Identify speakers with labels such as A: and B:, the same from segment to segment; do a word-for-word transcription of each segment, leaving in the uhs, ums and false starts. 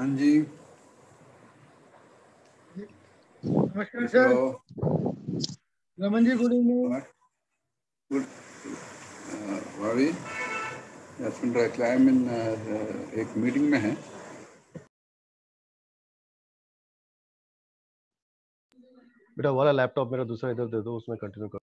A: हाँ जी,
B: नमस्कार sir. Raman ji, good evening.
A: गुड वावी सुन रहा है। आई मीन एक मीटिंग में है।
C: बेटा वाला लैपटॉप मेरा दूसरा इधर दे दो, उसमें कंटिन्यू कर।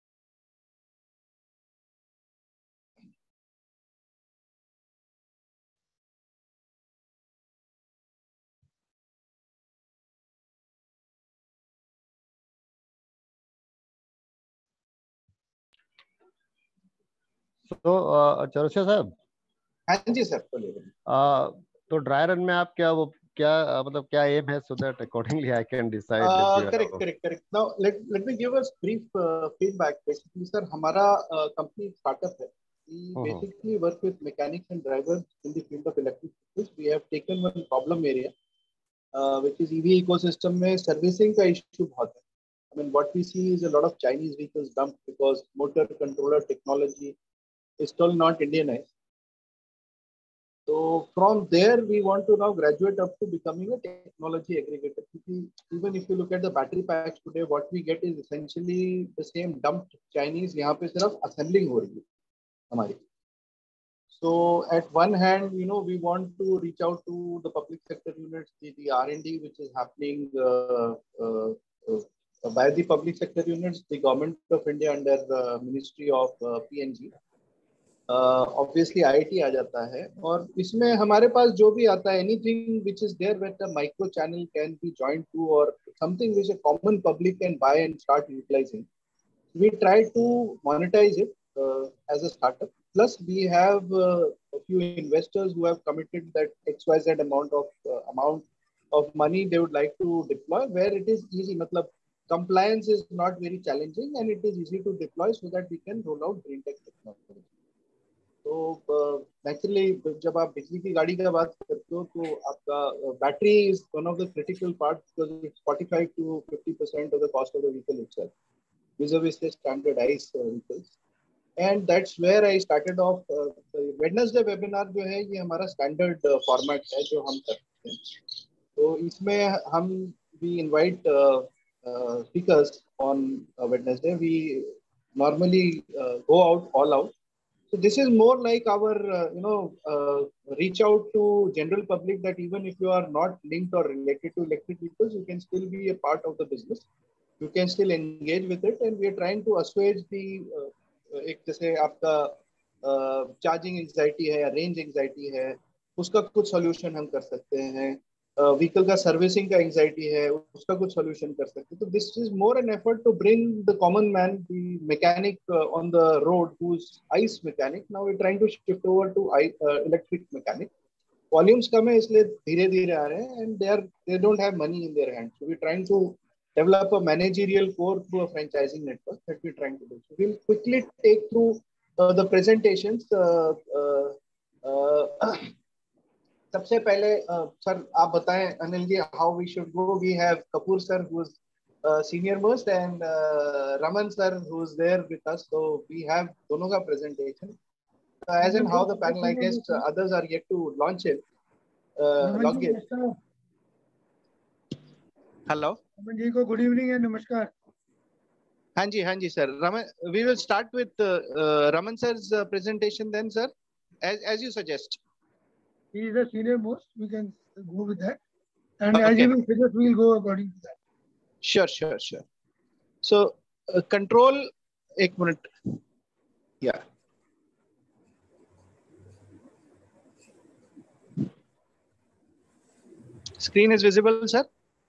C: तो चौरसिया साहब।
D: हाँ जी सर, बोलिए।
C: तो ड्राई रन में आप क्या वो क्या मतलब क्या एम है, so that accordingly I can decide.
D: Correct correct correct now let let me give a brief feedback. Basically sir, हमारा कंपनी स्टार्टअप है। We basically work with mechanics and drivers in the field of electric vehicles. We have taken one problem area, uh, which is E V ecosystem में servicing का issue बहुत है. I mean, what we see is a lot of Chinese vehicles dumped because motor controller technology is still not Indianized. So from there, we want to now graduate up to becoming a technology aggregator. Even if you look at the battery packs today, what we get is essentially the same dumped Chinese. यहाँ पे सिर्फ assembling हो रही है हमारी. So at one hand, you know, we want to reach out to the public sector units, the, the R and D which is happening uh, uh, uh, by the public sector units, the government of India under the Ministry of uh, P N G. Obviously I I T आ जाता है और इसमें हमारे पास जो भी आता है, anything which is there with the micro channel can be joined to और something which a common public can buy and start utilizing. We try to monetize it as a startup. Plus we have a few investors who have committed that X Y Z amount of uh, amount of money they would like to deploy where it is easy. मतलब compliance is not very challenging and it is easy to deploy so that we can roll out green tech technology. तो naturally जब आप बिजली की गाड़ी का बात करते हो तो आपका battery is one of the critical part because it's forty-five to fifty percent of the cost of the vehicle itself vis-a-vis the standardized vehicles. And that's where I started off. uh, Wednesday webinar जो है ये हमारा standard format है जो हम करते हैं. तो इसमें हम we invite uh, uh, speakers on uh, Wednesday. We normally uh, go out all out. So this is more like our, uh, you know, uh, reach out to general public that even if you are not linked or related to electric vehicles, you can still be a part of the business. You can still engage with it, and we are trying to assuage the एक जैसे आपका charging anxiety है या range anxiety है, उसका कुछ solution हम कर सकते हैं. व्हीकल का सर्विसिंग का एंजाइटी है, उसका कुछ सॉल्यूशन कर सकते हैं. तो this is more an effort to bring the common man, the mechanic on the road who is ICE mechanic. Now we trying to shift over to electric mechanic. Volumes कम है इसलिए धीरे धीरे आ रहे हैं and they are they don't have money in their hand. So we trying to develop a managerial core through a franchising network that we're trying to do. So we'll quickly take through uh, the presentations. Uh, uh, uh, सबसे पहले sir uh, आप बताएं Anil ji how we should go. We have Kapoor sir who is uh, senior most and uh, Raman sir who is there with us. So we have दोनों का presentation. Uh, as in how the panel, I guess uh, others are yet to launch it. Uh, log in. Hello.
B: Raman ji को good evening and नमस्कार.
D: हाँ जी हाँ जी sir. Raman, we will start with uh, uh, Raman sir's uh, presentation then sir, as as you suggest.
B: He is the senior most. We can go with that, and
D: okay.
B: as you will suggest, we will go according to that.
D: Sure sure sure. So uh, control. एक minute. Yeah. Screen is visible, sir.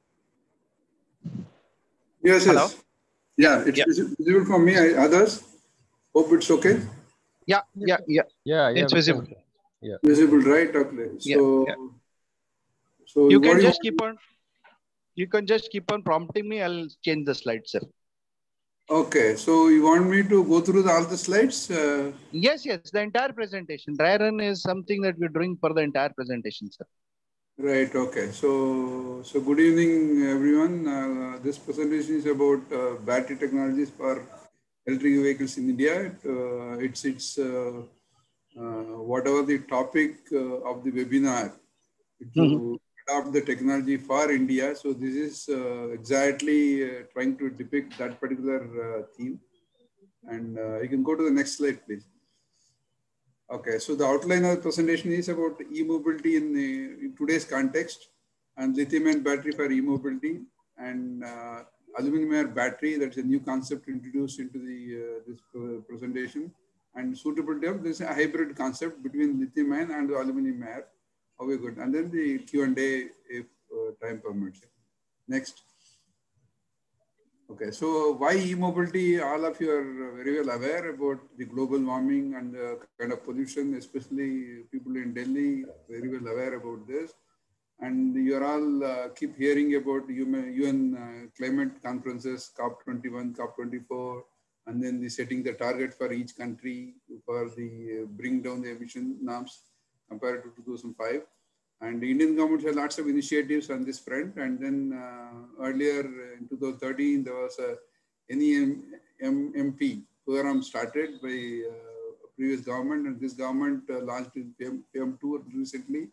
A: Yes,
D: Hello?
A: yes. Yeah, it's
D: yeah.
A: visible for me. I, others? Hope it's okay.
D: Yeah, yeah, yeah.
C: Yeah, yeah.
D: It's visible.
C: Can, yeah.
A: Visible, right? Okay. So,
D: yeah, yeah.
A: so
D: you can
A: you
D: just keep on. You can just keep on prompting me. I'll change the slides, sir.
A: Okay. So you want me to go through the, all the slides? Uh,
D: yes, yes. The entire presentation. Dry run is something that we're doing for the entire presentation, sir.
A: Right. Okay. So, so good evening, everyone. Uh, this presentation is about uh, battery technologies for electric vehicles in India. It, uh, it's it's uh, uh, whatever the topic uh, of the webinar. To
D: mm-hmm.
A: adopt the technology for India. So this is uh, exactly uh, trying to depict that particular uh, theme. And uh, you can go to the next slide, please. Okay, so the outline of the presentation is about e-mobility in, the, in today's context, and lithium-ion battery for e-mobility, and uh, aluminum-ion battery. That's a new concept introduced into the uh, this uh, presentation, and suitability of this a hybrid concept between lithium-ion and aluminum-ion. How we good, and then the Q and A if uh, time permits. Next. Okay, so why e-mobility? All of you are very well aware about the global warming and the kind of pollution, especially people in Delhi, very well aware about this. And you are all uh, keep hearing about U N uh, climate conferences, COP twenty-one, COP twenty-four, and then the setting the target for each country for the uh, bring down the emission norms compared to two thousand five. And the Indian government has lots of initiatives on this front. And then uh, earlier in two thousand thirteen, there was a N E M P program started by uh, previous government, and this government uh, launched P M two recently.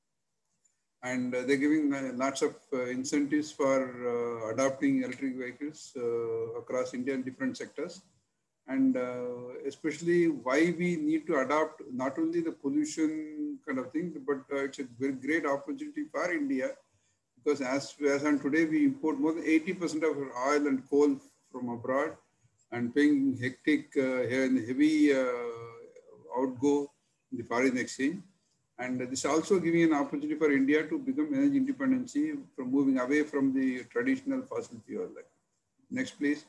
A: And uh, they're giving uh, lots of uh, incentives for uh, adopting electric vehicles uh, across India in different sectors. And uh, especially why we need to adopt not only the pollution kind of thing, but uh, it's a very great opportunity for India, because as, as on today, we import more than eighty percent of our oil and coal from abroad, and paying hectic, uh, heavy uh, outgo in the foreign exchange. And this is also giving an opportunity for India to become energy independency from moving away from the traditional fossil fuel. Next, please.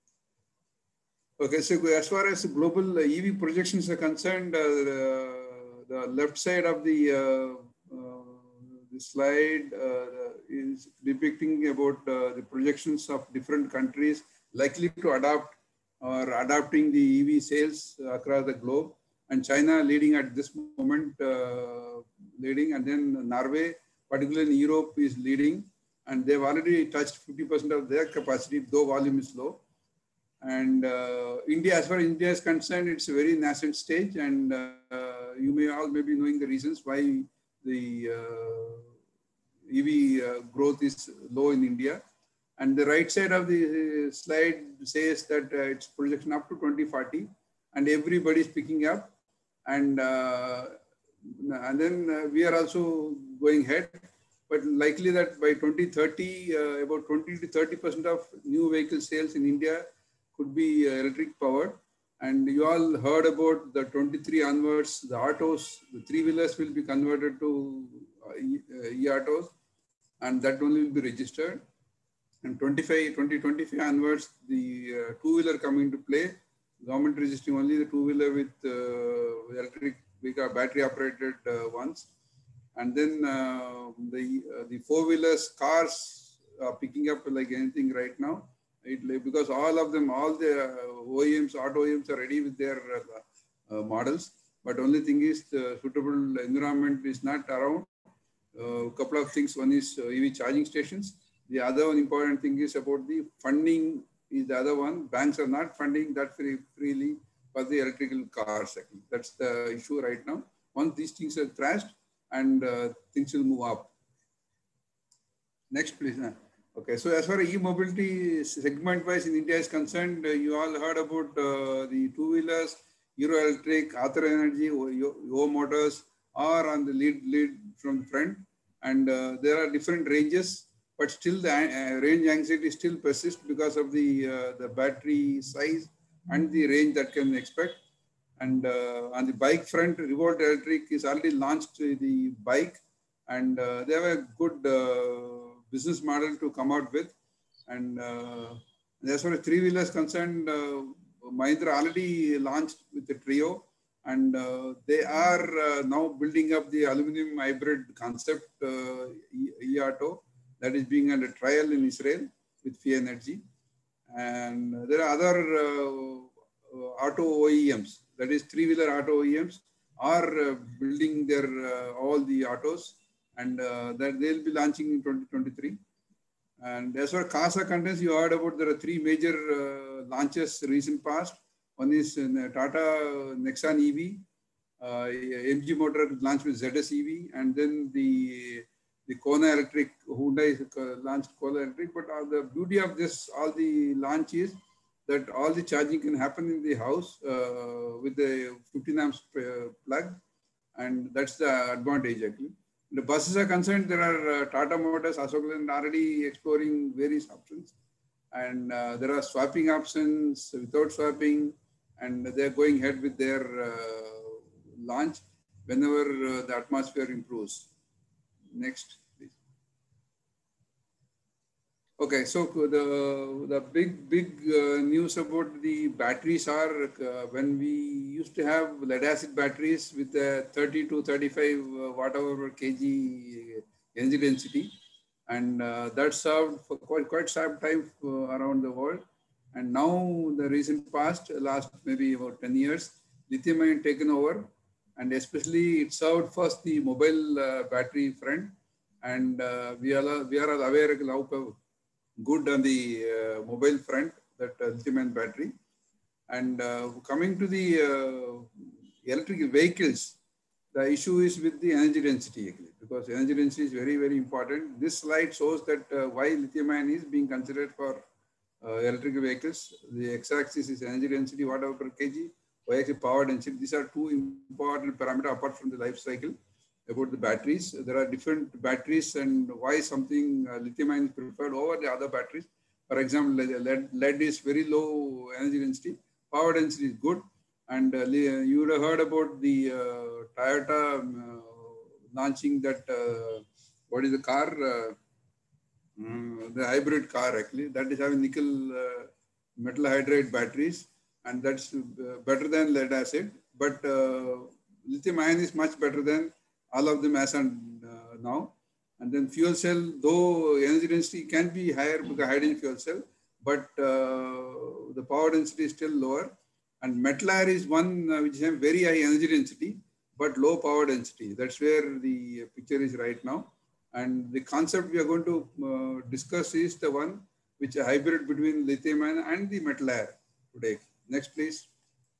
A: Okay, so as far as global E V projections are concerned, uh, the, the left side of the, uh, uh, the slide uh, is depicting about uh, the projections of different countries likely to adopt or adopting the E V sales across the globe. And China leading at this moment, uh, leading, and then Norway, particularly in Europe, is leading. And they've already touched fifty percent of their capacity, though volume is low. And uh, India, as far as India is concerned, it's a very nascent stage, and uh, you may all maybe knowing the reasons why the uh, E V uh, growth is low in India. And the right side of the slide says that uh, it's projection up to twenty forty, and everybody is picking up, and uh, and then uh, we are also going ahead. But likely that by twenty thirty, uh, about twenty to thirty percent of new vehicle sales in India could be uh, electric powered. And you all heard about the twenty-three onwards, the autos, the three-wheelers will be converted to uh, e-autos, and that only will be registered. And twenty-five, twenty twenty-five onwards, the uh, two-wheeler coming into play, government registering only the two-wheeler with uh, electric vehicle, battery operated uh, ones. And then uh, the, uh, the four-wheelers, cars are picking up like anything right now. It, because all of them, all the O E Ms, auto O E Ms are ready with their uh, uh, models. But only thing is the suitable environment is not around. A uh, couple of things. One is uh, E V charging stations. The other one important thing is about the funding is the other one. Banks are not funding that free, freely for the electrical cars. That's the issue right now. Once these things are thrashed, and uh, things will move up. Next, please. Okay, so as far as e-mobility segment-wise in India is concerned, uh, you all heard about uh, the two-wheelers, Hero Electric, Ather Energy, Yo Motors are on the lead, lead from the front. And uh, there are different ranges, but still the uh, range anxiety still persists because of the, uh, the battery size and the range that can expect. And uh, on the bike front, Revolt Electric is already launched the bike, and uh, they have a good uh, business model to come out with. And uh, as far as three-wheelers is concerned, uh, Mahindra already launched with the Trio, and uh, they are uh, now building up the aluminum hybrid concept uh, e-auto that is being under trial in Israel with F I A Energy. And there are other uh, auto O E Ms, that is three-wheeler auto O E Ms, are uh, building their uh, all the autos, and uh, that they'll be launching in twenty twenty-three. And as far as cars are concerned, you heard about there are three major uh, launches recent past. One is in, uh, Tata Nexon E V, uh, M G Motor launched with Z S E V, and then the the Kona Electric, Hyundai launched Kona Electric, but uh, the beauty of this, all the launch is that all the charging can happen in the house uh, with the fifteen amps plug, and that's the advantage actually. The buses are concerned, there are uh, Tata Motors, Ashok Leyland already exploring various options, and uh, there are swapping options without swapping, and they're going ahead with their uh, launch whenever uh, the atmosphere improves. Next, please. Okay, so the, the big, big uh, news about the batteries are uh, when we used to have lead acid batteries with a thirty to thirty-five uh, watt hour per kg energy density. And uh, that served for quite, quite some time uh, around the world. And now the recent past, last maybe about ten years, lithium ion taken over. And especially it served first the mobile uh, battery front. And uh, we, are, we are aware of good on the uh, mobile front, that uh, lithium-ion battery. And uh, coming to the uh, electric vehicles, the issue is with the energy density, actually, because energy density is very, very important. This slide shows that uh, why lithium-ion is being considered for uh, electric vehicles. The x-axis is energy density, watt hour per kg, y-axis power density. These are two important parameters apart from the life cycle. About the batteries, there are different batteries and why something uh, lithium ion is preferred over the other batteries. For example, lead, lead is very low energy density, power density is good, and uh, you would have heard about the uh, Toyota um, uh, launching that uh, what is the car, uh, um, the hybrid car actually, that is having nickel uh, metal hydride batteries, and that's uh, better than lead acid, but uh, lithium ion is much better than all of them as on uh, now. And then fuel cell, though energy density can be higher with the hydrogen fuel cell, but uh, the power density is still lower. And metal air is one uh, which has very high energy density, but low power density. That's where the picture is right now. And the concept we are going to uh, discuss is the one which is a hybrid between lithium ion and the metal air today. Next, please.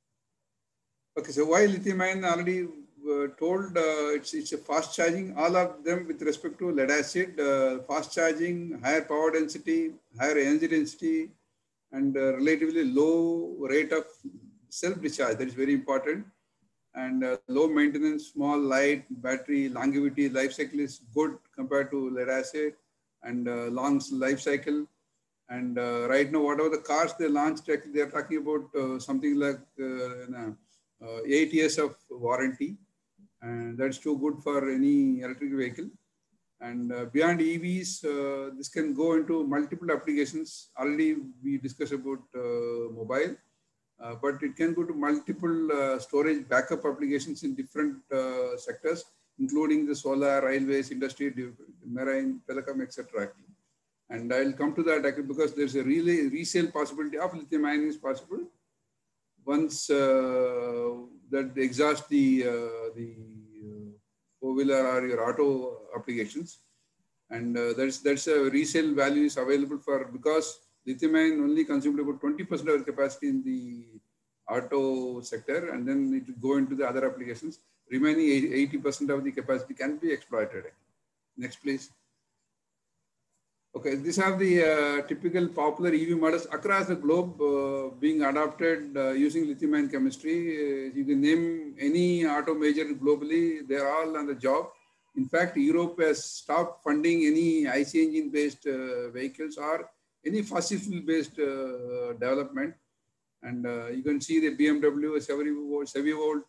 A: Okay, so why lithium ion? Already Uh, told uh, it's, it's a fast charging, all of them with respect to lead acid, uh, fast charging, higher power density, higher energy density, and uh, relatively low rate of self-discharge. That is very important. And uh, low maintenance, small, light, battery, longevity, life cycle is good compared to lead acid, and uh, long life cycle. And uh, right now, whatever the cars they launched, they are talking about uh, something like uh, you know, uh, eight years of warranty. And that's too good for any electric vehicle. And uh, beyond E Vs, uh, this can go into multiple applications. Already we discussed about uh, mobile, uh, but it can go to multiple uh, storage backup applications in different uh, sectors, including the solar, railways, industry, marine, telecom, et cetera. And I'll come to that because there's a really resale possibility of lithium ion is possible once uh, that exhaust the uh, the uh, four-wheeler or your auto applications, and uh, that's that's a resale value is available for, because lithium ion only consumed about twenty percent of the capacity in the auto sector, and then it will go into the other applications. Remaining eighty percent of the capacity can be exploited. Next, please. Okay, these are the uh, typical popular E V models across the globe uh, being adopted uh, using lithium-ion chemistry. Uh, you can name any auto major globally, they're all on the job. In fact, Europe has stopped funding any I C engine-based uh, vehicles or any fossil fuel-based uh, development. And uh, you can see the B M W, Chevy-Volt,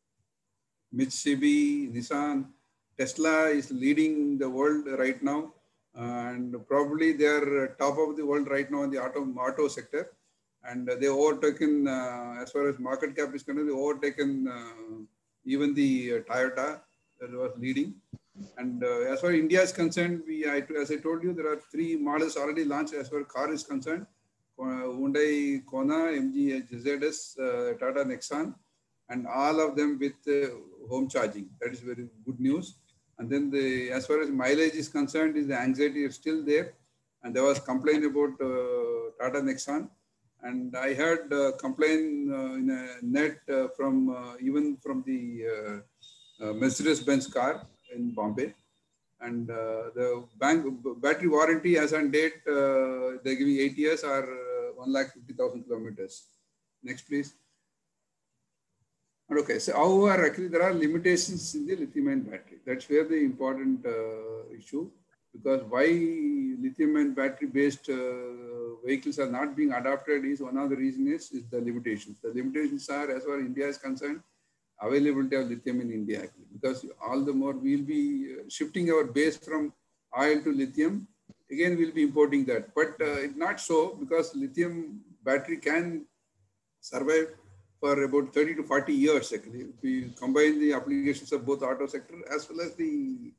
A: Mitsubishi, Nissan, Tesla is leading the world right now. And probably they are top of the world right now in the auto, auto sector. And they overtaken, uh, as far as market cap is concerned, they overtaken uh, even the uh, Toyota that was leading. And uh, as far as India is concerned, we, I, as I told you, there are three models already launched as far as car is concerned. Uh, Hyundai Kona, M G Z S, uh, Tata Nexon, and all of them with uh, home charging. That is very good news. And then the, as far as mileage is concerned, is the anxiety is still there. And there was complaint about uh, Tata Nexon. And I heard uh, complaint uh, in a net uh, from uh, even from the uh, uh, Mercedes-Benz car in Bombay. And uh, the bank battery warranty as on date, uh, they're giving eight years or uh, one lakh fifty thousand kilometers. Next, please. Okay, so however, actually there are limitations in the lithium-ion battery. That's where the important uh, issue, because why lithium-ion battery-based uh, vehicles are not being adopted is one of the reasons is, is the limitations. The limitations are, as far as India is concerned, availability of lithium in India, actually, because all the more we'll be shifting our base from oil to lithium. Again, we'll be importing that, but uh, it's not so, because lithium battery can survive for about thirty to forty years, actually. If we combine the applications of both auto sector as well as the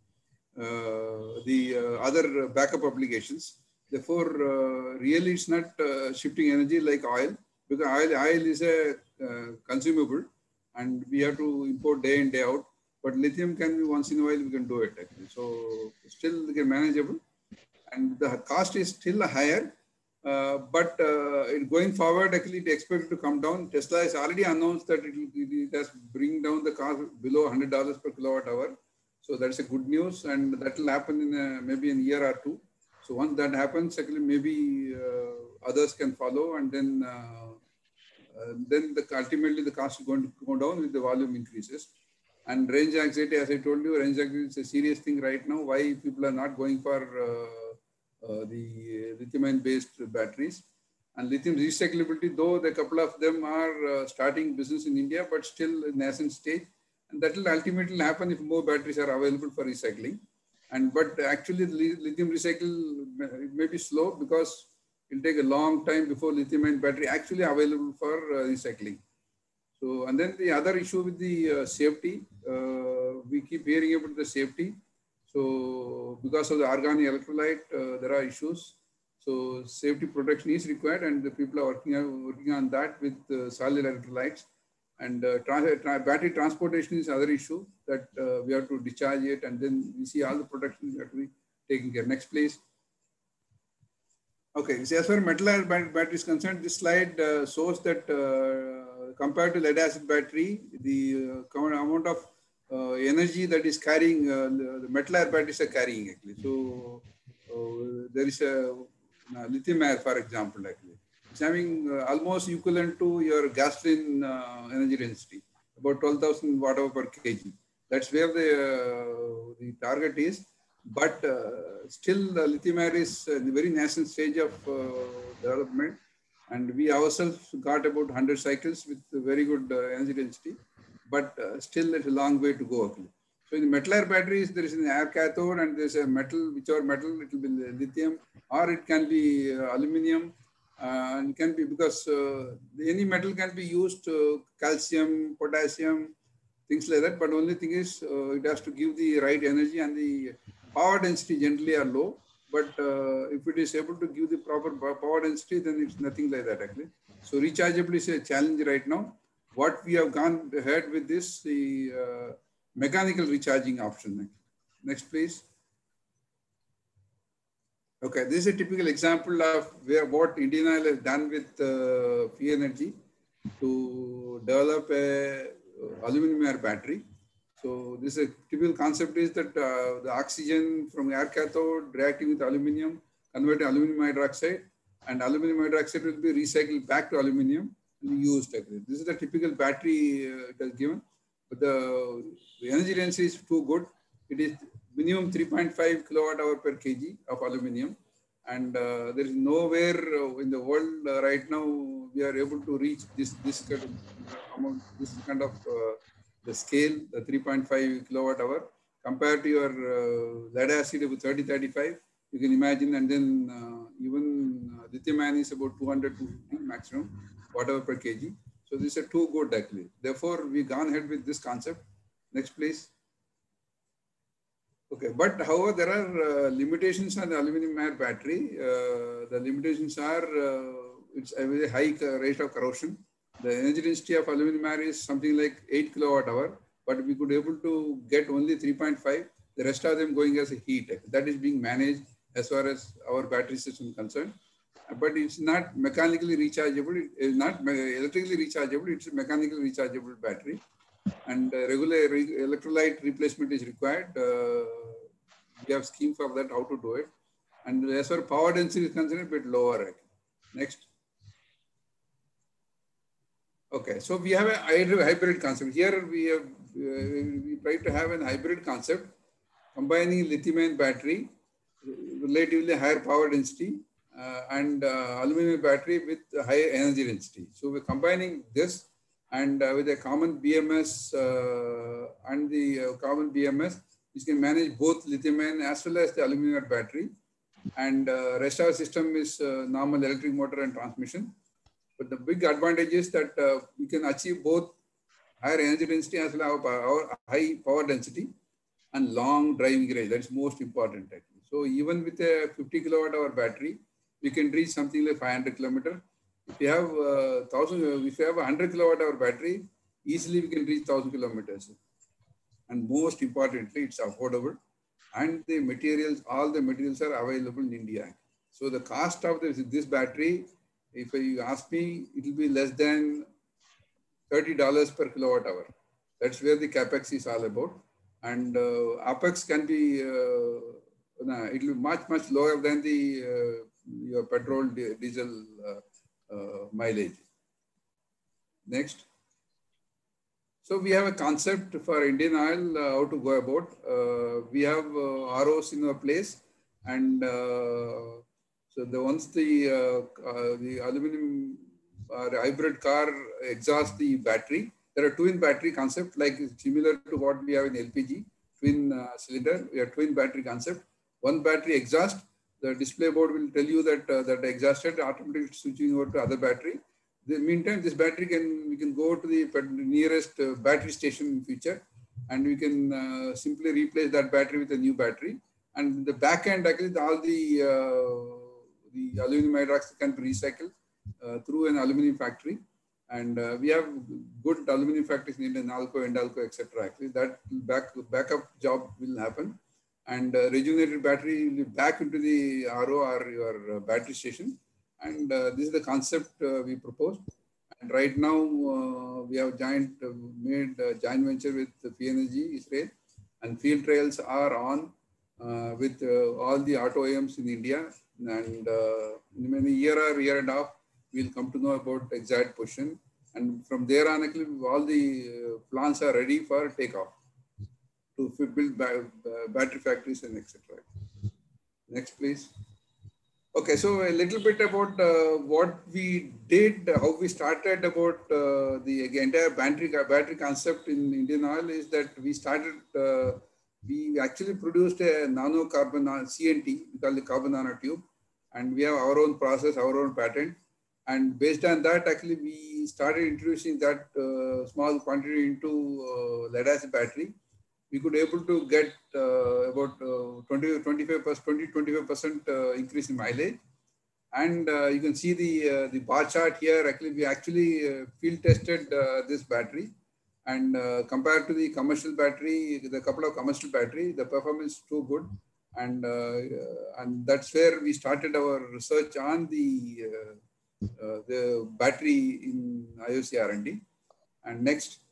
A: uh, the uh, other backup applications. Therefore, uh, really it's not uh, shifting energy like oil, because oil, oil is a uh, consumable and we have to import day in, day out. But lithium can be once in a while, we can do it, actually. So still manageable, and the cost is still higher. Uh, but uh, it going forward, actually, it expected to come down. Tesla has already announced that it, it, it has bring down the cost below one hundred dollars per kilowatt hour. So that's a good news, and that will happen in a, maybe in a year or two. So once that happens, actually, maybe uh, others can follow, and then uh, uh, then the, ultimately the cost is going to go down with the volume increases. And range anxiety, as I told you, range anxiety is a serious thing right now. Why people are not going for uh, Uh, the lithium-ion based batteries. And lithium recyclability, though the couple of them are uh, starting business in India, but still in nascent stage. And that will ultimately happen if more batteries are available for recycling. And but actually the lithium recycle it may be slow, because it will take a long time before lithium-ion battery actually available for uh, recycling. So, and then the other issue with the uh, safety, uh, we keep hearing about the safety. So because of the organic electrolyte, uh, there are issues. So safety protection is required, and the people are working, working on that with uh, solid electrolytes. And uh, tra tra battery transportation is another issue that uh, we have to discharge it, and then we see all the protection that we taken care. Next, please. Okay, so as far as metal ion battery is concerned, this slide uh, shows that uh, compared to lead acid battery, the uh, amount of Uh, energy that is carrying uh, the, the metal air batteries are carrying, actually. So uh, there is a uh, lithium air, for example, actually. It's having uh, almost equivalent to your gasoline uh, energy density, about twelve thousand watt hour per kg. That's where the, uh, the target is. But uh, still the lithium air is in the very nascent stage of uh, development. And we ourselves got about one hundred cycles with very good uh, energy density. But uh, still it's a long way to go, actually. So in the metal air batteries, there is an air cathode, and there's a metal, whichever metal, it will be lithium, or it can be uh, aluminum, uh, and can be, because uh, any metal can be used, uh, calcium, potassium, things like that. But only thing is, uh, it has to give the right energy, and the power density generally are low. But uh, if it is able to give the proper power density, then it's nothing like that, actually. So rechargeable is a challenge right now. What we have gone ahead with this, the uh, mechanical recharging option. Next, please. Okay, this is a typical example of where what Indian Oil has done with uh, P Energy to develop a uh, aluminum air battery. So this is a typical concept is that uh, the oxygen from air cathode reacting with aluminum, converting aluminum hydroxide, and aluminum hydroxide will be recycled back to aluminum. Used, actually. This is the typical battery uh, it has given, but the, the energy density is too good. It is minimum three point five kilowatt hour per kg of aluminium, and uh, there is nowhere uh, in the world uh, right now we are able to reach this this kind of amount, this kind of uh, the scale, the three point five kilowatt hour compared to your uh, lead acid of thirty thirty-five. You can imagine, and then uh, even uh, lithium ion is about two hundred to two fifty maximum, whatever per kg. So these are too good, actually. Therefore, we gone ahead with this concept. Next, please. Okay, but however, there are uh, limitations on the aluminum air battery. Uh, the limitations are uh, it's a very high rate of corrosion. The energy density of aluminum air is something like eight kilowatt hour, but we could able to get only three point five. The rest of them going as a heat. That is being managed as far as our battery system is concerned. But it's not mechanically rechargeable. It is not electrically rechargeable. It's a mechanically rechargeable battery, and uh, regular re electrolyte replacement is required. Uh, we have scheme for that, how to do it. And as far as power density is concerned, a bit lower. Next. Okay, so we have a hybrid concept. Here we have uh, we try to have a hybrid concept, combining lithium-ion battery, relatively higher power density, uh, and uh, aluminum battery with higher energy density. So we're combining this, and uh, with a common B M S uh, and the uh, common B M S, which can manage both lithium-ion as well as the aluminum battery. And uh, rest of the system is uh, normal electric motor and transmission. But the big advantage is that uh, we can achieve both higher energy density as well as power, high power density and long driving range. That's most important. Actually. So even with a fifty kilowatt hour battery, we can reach something like five hundred kilometers. If you have uh, thousand, if you have a hundred kilowatt hour battery, easily we can reach thousand kilometers. And most importantly, it's affordable, and the materials, all the materials are available in India. So the cost of this, this battery, if you ask me, it will be less than thirty dollars per kilowatt hour. That's where the capex is all about. And uh, apex can be, uh, no, it will be much, much lower than the uh, your petrol, diesel uh, uh, mileage. Next. So we have a concept for Indian Oil, uh, how to go about. Uh, we have uh, R Os in our place, and uh, so the once the uh, uh, the aluminum or hybrid car exhausts the battery, there are twin battery concept, like similar to what we have in L P G, twin uh, cylinder. We have twin battery concept. One battery exhaust, the display board will tell you that uh, that exhausted, automatically switching over to other battery. In the meantime, this battery can, we can go to the nearest uh, battery station in future, and we can uh, simply replace that battery with a new battery. And the back end, actually, all the uh, the aluminum hydroxide can be recycled uh, through an aluminum factory. And uh, we have good aluminum factories in Nalco, Endalco, et cetera. Actually, that back backup job will happen, and uh, regenerated battery will be back into the R O or your uh, battery station. And uh, this is the concept uh, we proposed. And right now uh, we have joint uh, made a joint venture with P Energy Israel, and field trials are on uh, with uh, all the auto O E Ms in India. And uh, in a year or year and a half, we'll come to know about exact position. And from there on, actually, all the uh, plants are ready for takeoff to build ba battery factories and et cetera. Next, please. Okay, so a little bit about uh, what we did, how we started about uh, the entire battery, battery concept in Indian Oil is that we started, uh, we actually produced a nano carbon C N T, we call it carbon nanotube, and we have our own process, our own patent. And based on that, actually, we started introducing that uh, small quantity into uh, lead acid battery. We could able to get uh, about uh, twenty, twenty-five percent, twenty, twenty-five percent uh, increase in mileage. And uh, you can see the uh, the bar chart here. Actually, we actually uh, field tested uh, this battery, and uh, compared to the commercial battery, the couple of commercial battery, the performance is too good. And uh, and that's where we started our research on the uh, uh, the battery in I O C R and D. And next.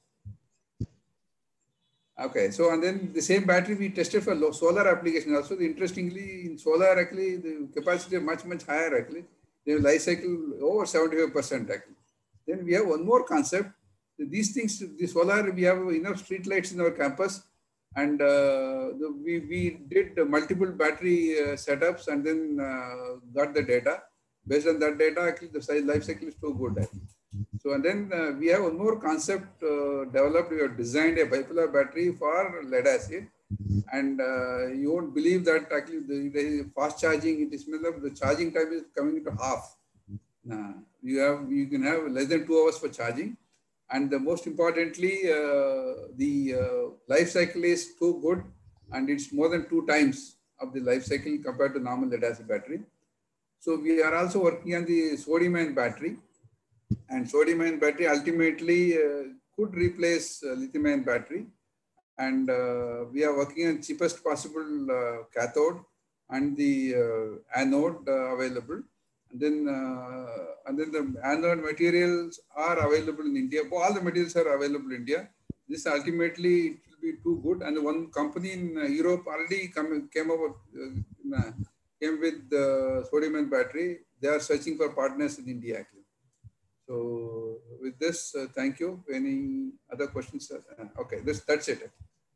A: Okay, so and then the same battery we tested for solar application also. Interestingly, in solar, actually, the capacity is much, much higher, actually. The life cycle over seventy-five percent, actually. Then we have one more concept. These things, the solar, we have enough street lights in our campus, and uh, the, we, we did multiple battery uh, setups and then uh, got the data. Based on that data, actually, the life cycle is too good, actually. So, and then uh, we have one more concept uh, developed. We have designed a bipolar battery for lead acid. And uh, you won't believe that actually the, the fast charging, it is the charging time is coming into half. Uh, you have, you can have less than two hours for charging. And the most importantly, uh, the uh, life cycle is too good, and it's more than two times of the life cycle compared to normal lead acid battery. So we are also working on the sodium ion battery. And sodium ion battery ultimately uh, could replace uh, lithium ion battery. And uh, we are working on cheapest possible uh, cathode and the uh, anode uh, available. And then, uh, and then the anode materials are available in India. All the materials are available in India. This ultimately it will be too good. And one company in uh, Europe already come, came up uh, came with the sodium ion battery. They are searching for partners in India actually. So with this, uh, thank you. Any other questions? Uh, okay, this that's it.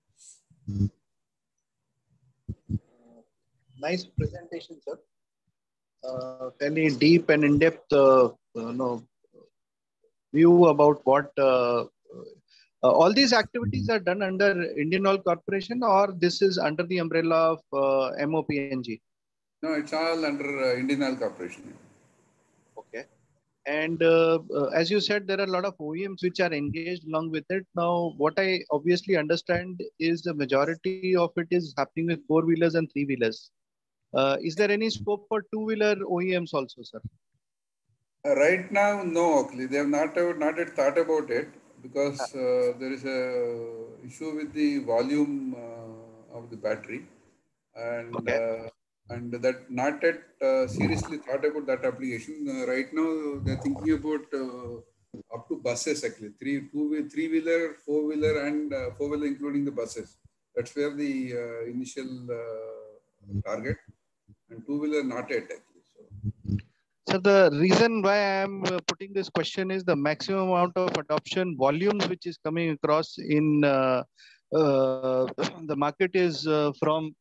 D: Nice presentation, sir. Uh, fairly deep and in-depth uh, uh, no, view about what uh, uh, all these activities are done under Indian Oil Corporation, or this is under the umbrella of uh, M O P N G?
A: No, it's all under uh, Indian Oil Corporation.
D: Okay. And uh, uh, as you said, there are a lot of O E Ms which are engaged along with it. Now, what I obviously understand is the majority of it is happening with four-wheelers and three-wheelers. Uh, is there any scope for two-wheeler O E Ms also, sir?
A: Uh, right now, no, actually, they have not, uh, not yet thought about it because uh, there is a issue with the volume uh, of the battery, and
D: Okay.
A: uh, and that not yet uh, seriously thought about that application. Uh, right now, they're thinking about uh, up to buses actually, three, two, three wheeler, four wheeler, and uh, four wheeler including the buses. That's where the uh, initial uh, target, and two wheeler not yet actually. So.
D: So the reason why I am uh, putting this question is the maximum amount of adoption volumes which is coming across in uh, uh, the market is uh, from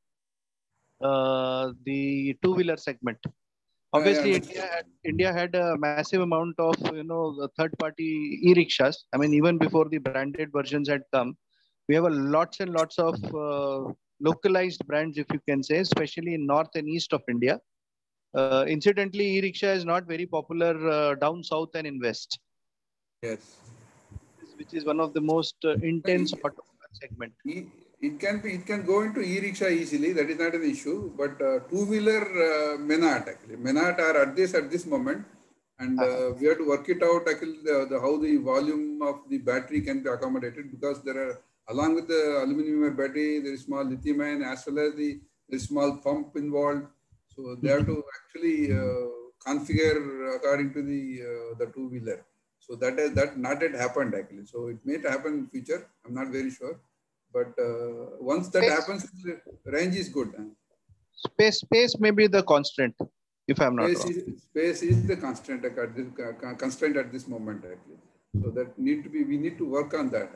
D: uh, the two-wheeler segment. Obviously, India had, India had a massive amount of you know third-party e-rickshaws. I mean, even before the branded versions had come, we have a lots and lots of uh, localized brands, if you can say, especially in north and east of India. Uh, incidentally, e-rickshaw is not very popular uh, down south and in west.
A: Yes.
D: Which is one of the most uh, intense auto segment.
A: E, it can be, it can go into e-rickshaw easily. That is not an issue. But uh, two-wheeler uh, may not actually. May not are at this at this moment, and uh, we have to work it out actually the, the how the volume of the battery can be accommodated, because there are, along with the aluminum battery, there is small lithium ion as well as the there is small pump involved. So they have to actually uh, configure according to the uh, the two-wheeler. So that has that not yet happened actually. So it may happen in future. I'm not very sure, but uh, once that
D: space,
A: happens, range is good.
D: Space space may be the constraint, if I'm not
A: space
D: wrong.
A: Is, space is the constraint at this constraint at this moment actually. So that need to be we need to work on that.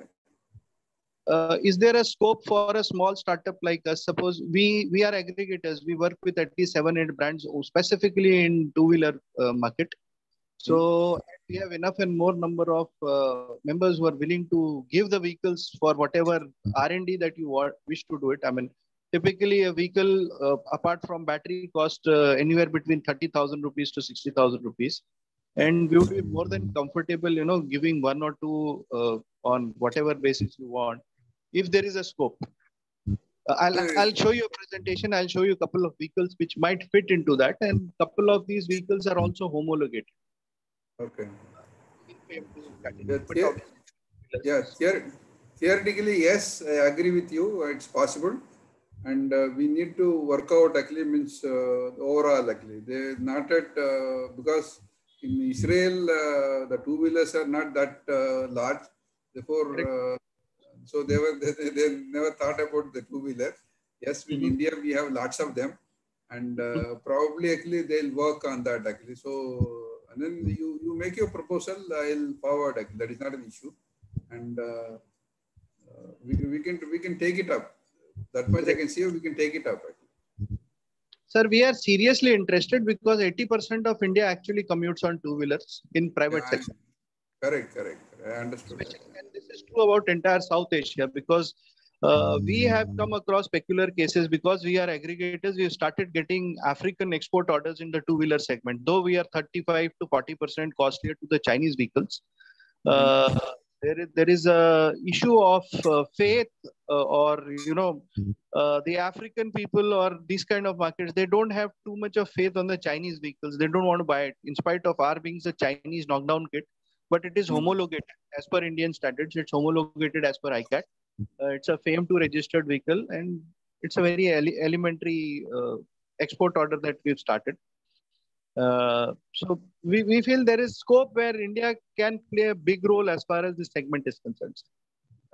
D: Uh, is there a scope for a small startup like us? Suppose we we are aggregators. We work with at least seven, eight brands specifically in two-wheeler uh, market. So mm-hmm. we have enough and more number of uh, members who are willing to give the vehicles for whatever R and D that you want, wish to do it. I mean, typically a vehicle uh, apart from battery cost uh, anywhere between thirty thousand rupees to sixty thousand rupees. And we would be more than comfortable, you know, giving one or two uh, on whatever basis you want, if there is a scope. Uh, I'll, I'll show you a presentation. I'll show you a couple of vehicles which might fit into that. And a couple of these vehicles are also homologated.
A: Okay.
D: Yeah,
A: yeah, yeah theor theoretically, yes, I agree with you. It's possible. And uh, we need to work out actually means uh, overall actually. They not at, uh, because in Israel, uh, the two-wheelers are not that uh, large. Therefore, uh, so they were they, they never thought about the two-wheeler. Yes, in mm-hmm. India, we have lots of them. And uh, mm-hmm. probably actually they'll work on that actually. So, and then you, you make your proposal, I'll forward actually. That is not an issue. And uh, uh, we, we, can, we can take it up. That much I can see, we can take it up. Actually.
D: Sir, we are seriously interested because eighty percent of India actually commutes on two-wheelers in private
A: yeah,
D: sector.
A: Correct, correct. I understood.
D: And this is true about entire South Asia because uh, we have come across peculiar cases because we are aggregators. We have started getting African export orders in the two-wheeler segment. Though we are thirty-five to forty percent costlier to the Chinese vehicles, uh, there is there is a issue of uh, faith uh, or you know uh, the African people or these kind of markets, they don't have too much of faith on the Chinese vehicles. They don't want to buy it in spite of our being the Chinese knockdown kit, but it is homologated as per Indian standards. It's homologated as per I C A T. Uh, it's a FAME two registered vehicle, and it's a very ele elementary uh, export order that we've started. Uh, so we, we feel there is scope where India can play a big role as far as this segment is concerned.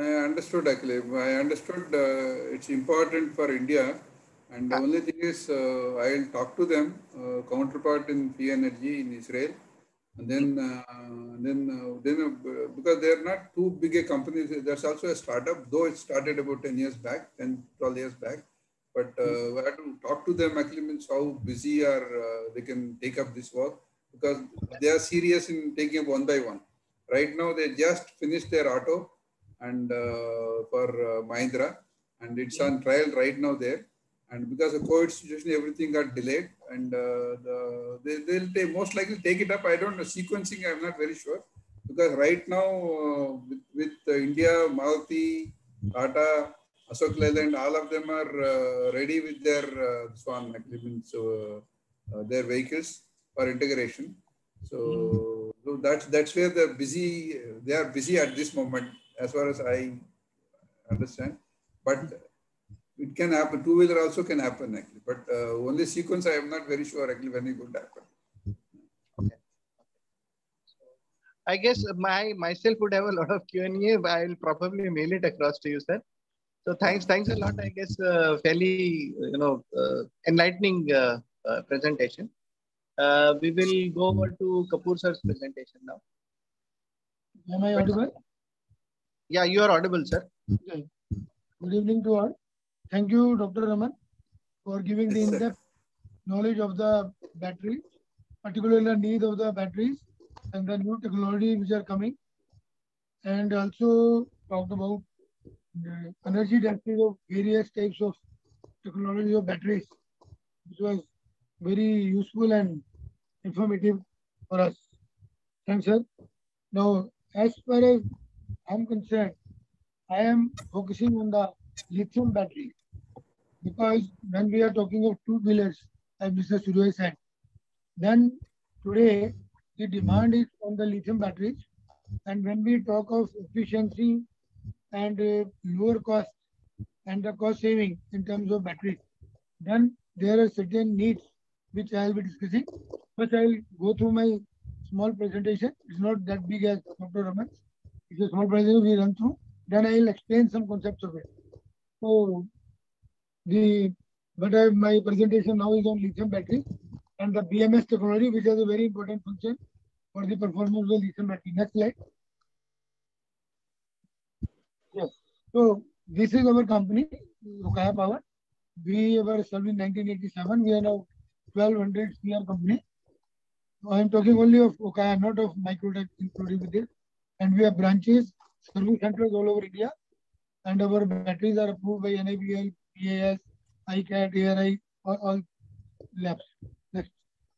A: I understood actually. I understood uh, it's important for India, and the only thing is uh, I'll talk to them, uh, counterpart in P Energy in Israel, and then uh, then uh, then uh, because they are not too big a company. There's also a startup, though it started about ten years back, ten, twelve years back. But uh, we have to talk to them actually means how busy are uh, they can take up this work, because they are serious in taking up one by one. Right now they just finished their auto and uh, for uh, Mahindra, and it's on trial right now there. And because of COVID situation, everything got delayed, and uh, the, they, they'll take, most likely take it up. I don't know sequencing. I'm not very sure, because right now uh, with, with uh, India, Maruti, Tata, Ashok Leyland, all of them are uh, ready with their uh, Swan agreements, so uh, their vehicles for integration. So, so that's that's where they're busy. They are busy at this moment, as far as I understand. But it can happen. Two wheeler also can happen actually. But uh, only sequence I am not very sure actually when it would happen.
D: Okay. I guess my myself would have a lot of Q and A, but I will probably mail it across to you, sir. So thanks, thanks a lot. I guess uh, fairly, you know, uh, enlightening uh, uh, presentation. Uh, we will go over to Kapoor sir's presentation now.
B: Am I audible?
D: Yeah, you are audible, sir.
B: Okay. Good evening to all. Thank you, Doctor Raman, for giving the in-depth knowledge of the batteries, particularly the need of the batteries and the new technology which are coming, and also talked about the energy density of various types of technology of batteries, which was very useful and informative for us. Thanks, sir. Now, as far as I'm concerned, I am focusing on the lithium battery, because when we are talking of two-wheelers, as Mister Surya said, then today the demand is on the lithium batteries. And when we talk of efficiency and uh, lower cost and the cost saving in terms of batteries, then there are certain needs which I will be discussing. First, I will go through my small presentation. It's not that big as Doctor Raman's. It's a small presentation we run through. Then I will explain some concepts of it. So, the but I, my presentation now is on lithium battery and the B M S technology, which has a very important function for the performance of the lithium battery. Next slide. Yes. So this is our company, Rukaya Power. We were established in nineteen eighty-seven. We are now twelve hundred C R company. I am talking only of Rukaya, not of Microtech included with this. And we have branches, service centers all over India. And our batteries are approved by N A B L, P A S, I C A T, A R I, all, all labs. Next.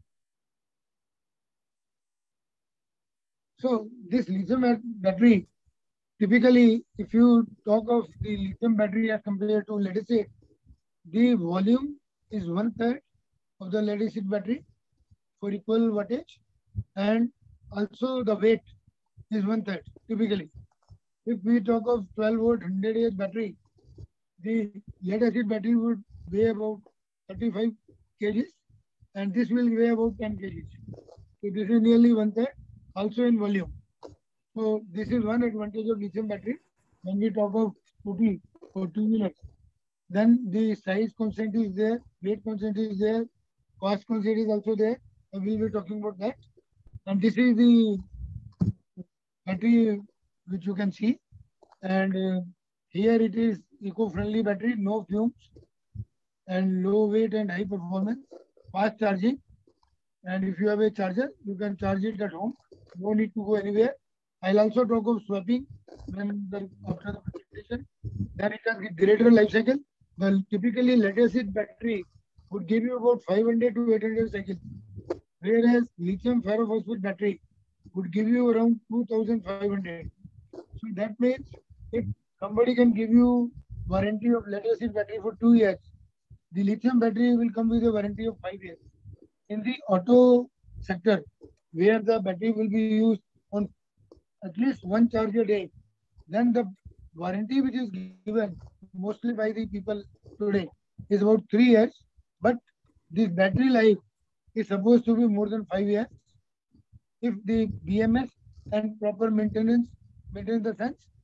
B: So this lithium battery, typically, if you talk of the lithium battery as compared to lead acid, the volume is one third of the lead acid battery for equal wattage, and also the weight is one third typically. If we talk of twelve volt one hundred A H battery, the lead acid battery would weigh about thirty-five kilograms, and this will weigh about ten kilograms. So this is nearly one third, also in volume. So this is one advantage of lithium battery when we talk of scooty or two wheelers. Then the size constant is there, weight constant is there, cost constant is also there. And we'll be talking about that. And this is the battery which you can see. And uh, here it is eco-friendly battery, no fumes, and low weight and high performance, fast charging. And if you have a charger, you can charge it at home. No need to go anywhere. I'll also talk of swapping when the, after the presentation. Then it has greater life cycle. Well, typically lead acid battery would give you about five hundred to eight hundred cycles, whereas lithium ferrophosphate battery would give you around two thousand five hundred. So that means if somebody can give you warranty of lead acid battery for two years, the lithium battery will come with a warranty of five years. In the auto sector, where the battery will be used on at least one charge a day, then the warranty which is given mostly by the people today is about three years, but this battery life is supposed to be more than five years if the B M S and proper maintenance, maintenance the sense,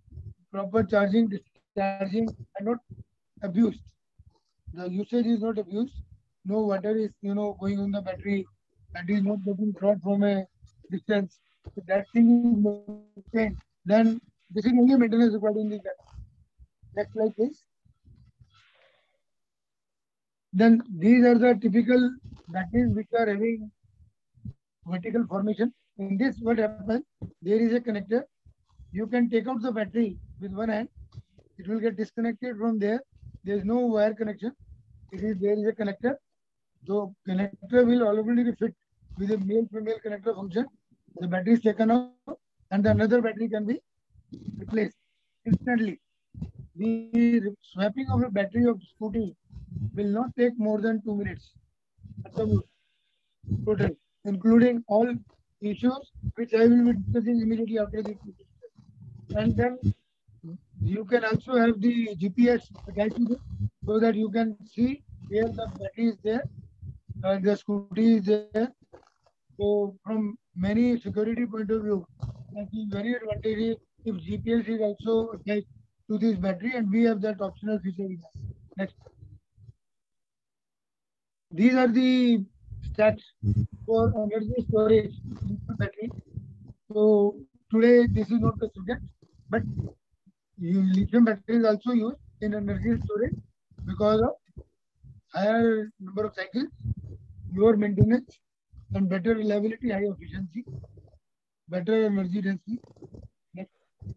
B: proper charging, discharging are not abused. The usage is not abused. No water is, you know, going on the battery. That is not getting thrown from a distance. So that thing is maintained. Then this is only maintenance required in the battery. Next slide, please. Then these are the typical batteries which are having vertical formation. In this, what happens? There is a connector. You can take out the battery with one hand. It will get disconnected from there. There is no wire connection. It is there is a connector. So connector will already be fit with a male-female connector function. The battery is taken out, and the another battery can be replaced instantly. The swapping of a battery of scooty will not take more than two minutes at the most, total, including all issues which I will be discussing immediately after this. And then you can also have the G P S attached to it so that you can see where the battery is there and the scooty is there. So from many security point of view, that is very advantageous if G P S is also attached to this battery, and we have that optional feature with us. Next. These are the stats for energy storage battery. So today this is not the subject, but lithium battery is also used in energy storage because of higher number of cycles, lower maintenance, and better reliability, high efficiency, better energy density. Next,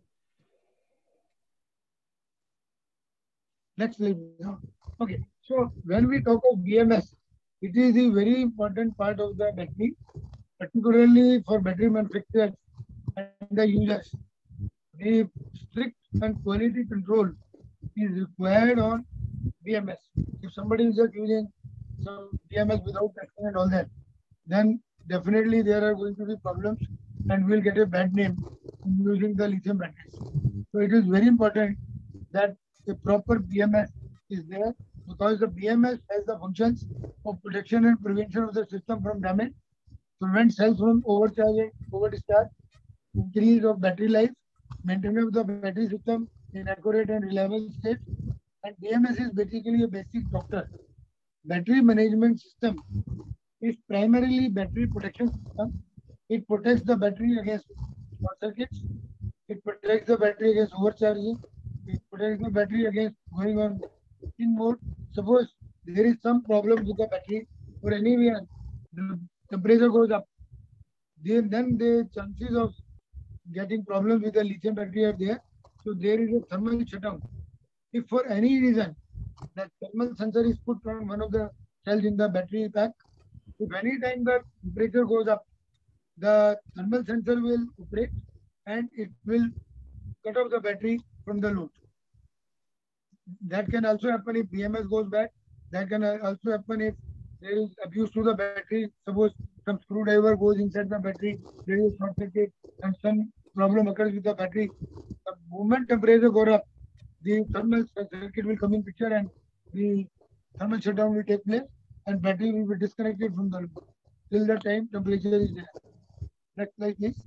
B: Next slide. Okay, so when we talk of B M S, it is a very important part of the battery, particularly for battery manufacturers and the users. The strict and quality control is required on B M S. If somebody is just using some B M S without testing and all that, then definitely there are going to be problems and we'll get a bad name in using the lithium batteries. So it is very important that a proper B M S is there, because the B M S has the functions of protection and prevention of the system from damage, prevent cells from overcharging, over discharge, increase of battery life, maintenance of the battery system in accurate and reliable state. And B M S is basically a basic doctor. Battery management system is primarily battery protection system. It protects the battery against short circuits. It protects the battery against overcharging. It protects the battery against going on in mode. Suppose there is some problem with the battery or anywhere the temperature goes up, then, then the chances of getting problems with the lithium battery are there. So there is a thermal shutdown. If for any reason the thermal sensor is put on one of the cells in the battery pack, if any time the temperature goes up, the thermal sensor will operate and it will cut off the battery from the load. That can also happen if B M S goes bad. That can also happen if there is abuse to the battery. Suppose some screwdriver goes inside the battery, there is a short circuit and some problem occurs with the battery. The moment temperature goes up, the thermal circuit will come in picture and the thermal shutdown will take place and battery will be disconnected from the load till the time temperature is there. Next slide, please.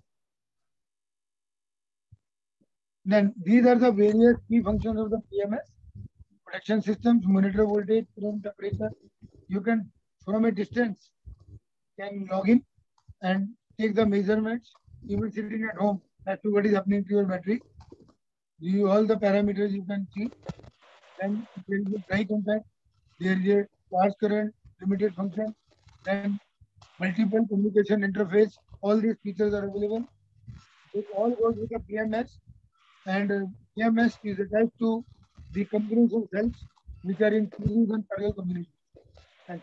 B: Then these are the various key functions of the B M S. Protection systems, monitor voltage, room temperature. You can, from a distance, can log in and take the measurements, even sitting at home, as to what is happening to your battery. You, all the parameters you can see. Then there is a dry contact, there is a charge current, limited function, then multiple communication interface. All these features are available. It all goes with the B M S, and uh, B M S is attached to the combination cells which are in series and parallel combination. Next.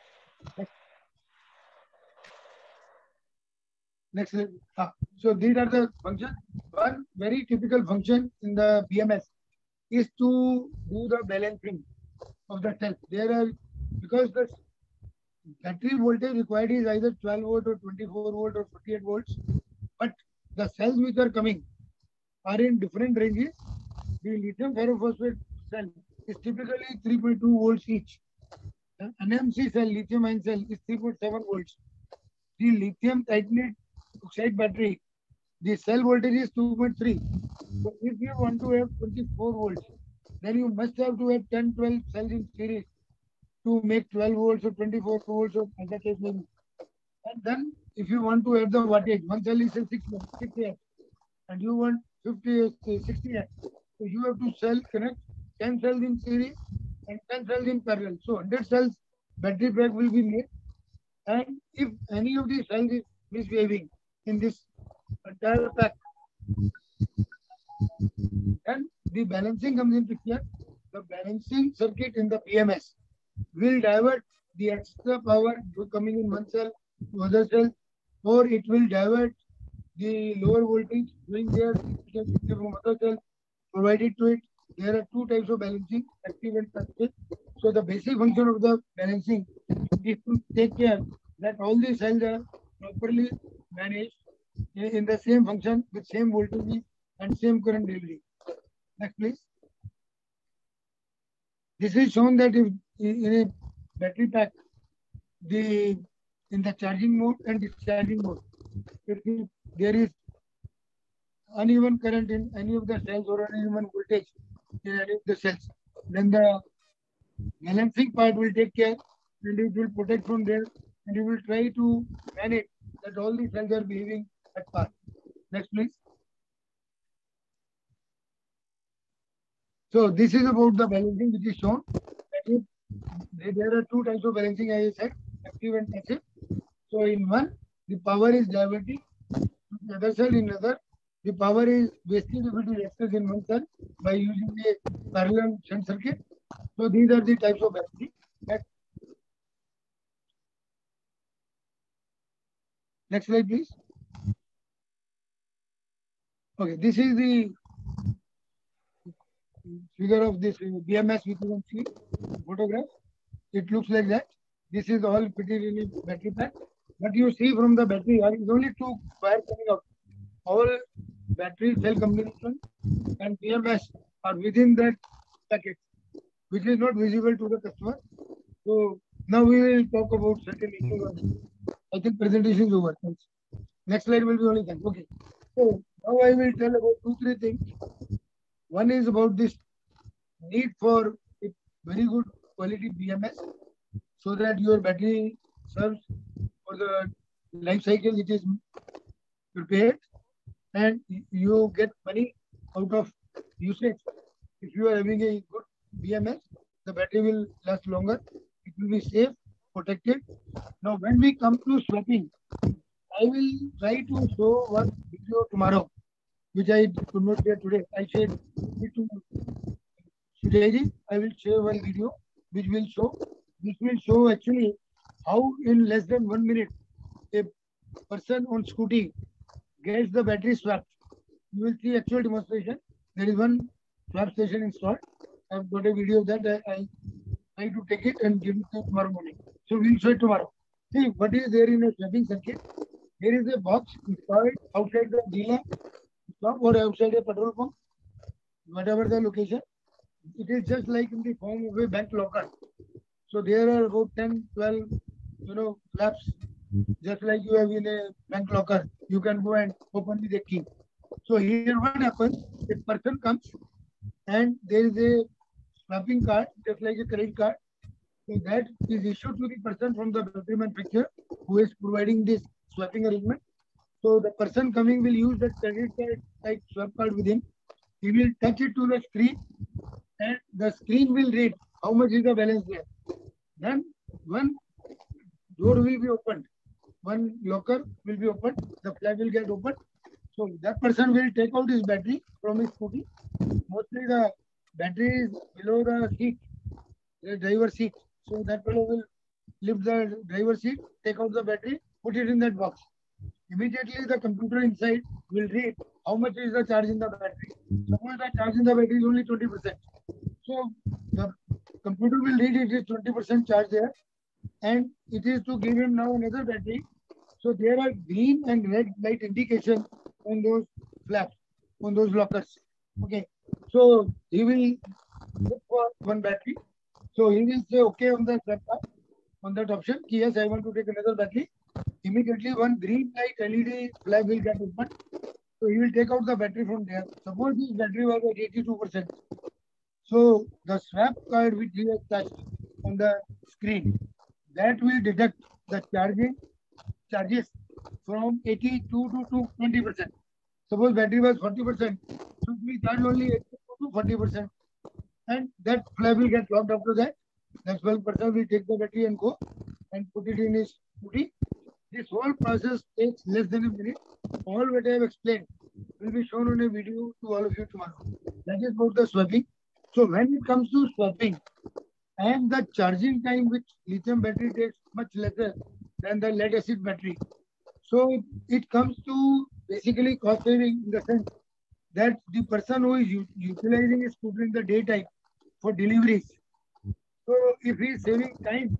B: Next. Next. Ah, so these are the functions. One very typical function in the B M S is to do the balancing of the cells. There are, because the battery voltage required is either twelve volt or twenty-four volt or forty-eight volts, but the cells which are coming are in different ranges. The lithium ferrophosphate cell is typically three point two volts each. An N M C cell, lithium ion cell, is three point seven volts. The lithium titanate oxide battery, the cell voltage is two point three. So if you want to have twenty-four volts, then you must have to have ten, twelve cells in series to make twelve volts or twenty-four volts or as the case may be. And then if you want to add the wattage, one cell is a six, six amps, and you want fifty, sixty amps. So you have to cell connect ten cells in series and ten cells in parallel. So one hundred cells battery pack will be made. And if any of these cells is misbehaving in this entire pack, then the balancing comes in picture. The balancing circuit in the B M S will divert the extra power coming in one cell to other cell, or it will divert the lower voltage going there from other cell provided to it. There are two types of balancing, active and passive. So the basic function of the balancing is to take care that all the cells are properly managed in the same function with same voltage and same current delivery. Next, please. This is shown that if in a battery pack, the in the charging mode and discharging mode, if there is uneven current in any of the cells or uneven voltage in any of the cells, then the balancing part will take care and it will protect from there, and you will try to manage that all the cells are behaving at par. Next, please. So this is about the balancing which is shown. That is, there are two types of balancing, as I said, active and passive. So in one, the power is diverting to the other cell. In another, the power is wasted if it is excess in one cell by using a parallel shunt circuit. So these are the types of balancing. Next, Next slide, please. Okay, this is the figure of this B M S which you can see photograph. It looks like that. This is all fitted in a battery pack. But you see from the battery, there is only two wires coming out. All battery cell combination and B M S are within that packet, which is not visible to the customer. So now we will talk about certain issues. I think presentation is over. Thanks. Next slide will be only thanks. Okay. So now I will tell about two, three things. One is about this need for a very good quality B M S so that your battery serves for the life cycle it is prepared and you get money out of usage. If you are having a good B M S, the battery will last longer. It will be safe, protected. Now, when we come to swapping, I will try to show one video tomorrow, which I could not share today. I shared it to Sujaji. I will share one video which will show. This will show actually how in less than one minute a person on scooty gets the battery swapped. You will see actual demonstration. There is one swap station installed. I've got a video of that. I, I try to take it and give it to tomorrow morning. So we'll show it tomorrow. See what is there in a swapping circuit. There is a box installed outside the dealer shop or outside a petrol pump, whatever the location. It is just like in the form of a bank locker. So there are about ten, twelve, you know, flaps, just like you have in a bank locker. You can go and open with a key. So here what happens, a person comes and there is a swapping card, just like a credit card. So that is issued to the person from the battery manufacturer who is providing this swapping arrangement. So the person coming will use that credit card like swap card with him. He will touch it to the screen and the screen will read how much is the balance there. Then one door will be opened, one locker will be opened, the flap will get opened. So that person will take out his battery from his scooty. Mostly the battery is below the seat, the driver seat. So that fellow will lift the driver seat, take out the battery, put it in that box. Immediately the computer inside will read how much is the charge in the battery. Suppose the charge in the battery is only twenty percent. So the computer will read it is twenty percent charge there and it is to give him now another battery. So there are green and red light indication on those flaps, on those lockers. Okay. So he will look for one battery. So he will say okay on the flap card, on that option. Yes, I want to take another battery. Immediately one green light L E D flag will get opened. So he will take out the battery from there. Suppose this battery was at eighty-two percent. So the swap card which he has touched on the screen, that will detect the charging charges from eighty-two to twenty percent. Suppose battery was forty percent, so we charge only eighty-two to forty percent. And that flap will get locked after that. That twelve percent will take the battery and go and put it in his scooty. This whole process takes less than a minute. All what I have explained will be shown on a video to all of you tomorrow. That is about the swapping. So when it comes to swapping and the charging time, which lithium battery takes much lesser than the lead acid battery. So it comes to basically cost saving in the sense that the person who is utilizing his scooter in the daytime for deliveries. So if he is saving time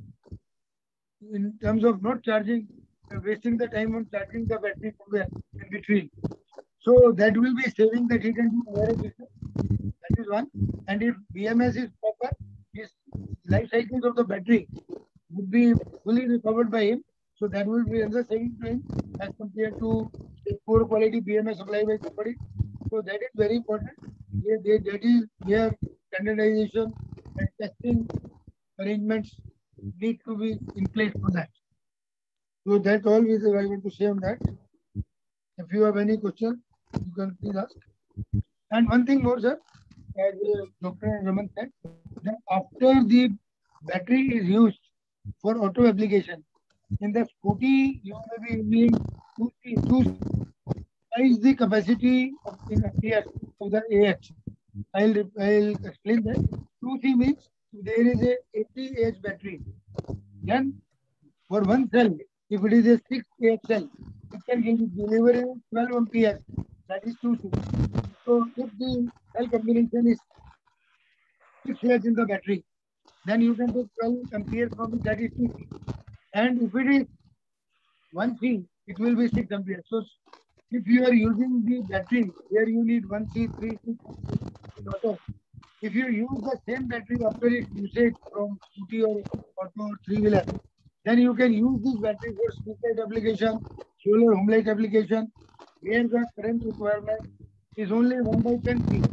B: in terms of not charging, uh, wasting the time on charging the battery somewhere in between. So that will be saving that he can do more efficient. That is one. And if B M S is proper, his life cycles of the battery would be fully recovered by him. So that will be another saving to him as compared to a poor quality B M S supplied by somebody. So that is very important. Yeah, they, that is where standardization and testing arrangements need to be in place for that. So that's all we I want to say on that. If you have any question, you can please ask. And one thing more, sir, as uh, Doctor Raman said, that after the battery is used for auto application, in the scooty, you may be using two C, two C is the capacity of in amperes of the A H. I'll, I'll explain that. two C means there is a eighty A H battery. Then for one cell, if it is a six A H cell, it can give you delivery twelve amperes. That is two C. So if the cell combination is six A H in the battery, then you can take twelve amperes from it, that is two C. And if it is one C, it will be six amperes. So if you are using the battery where you need one C, three C, in auto, if you use the same battery after its usage from scooty or auto or three-wheeler, then you can use this battery for street light application, solar home light application, where the current requirement is only one by ten C.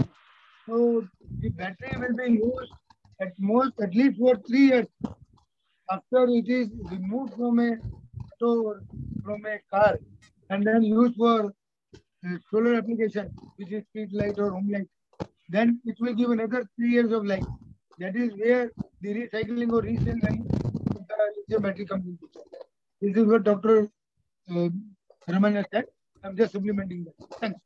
B: So the battery will be used at most, at least for three years after it is removed from a auto, from a car, and then used for uh, solar application, which is street light or home light. Then it will give another three years of life. That is where the recycling or resale value of the lithium battery comes into. This is what Doctor Uh, Raman has said. I'm just supplementing that. Thanks.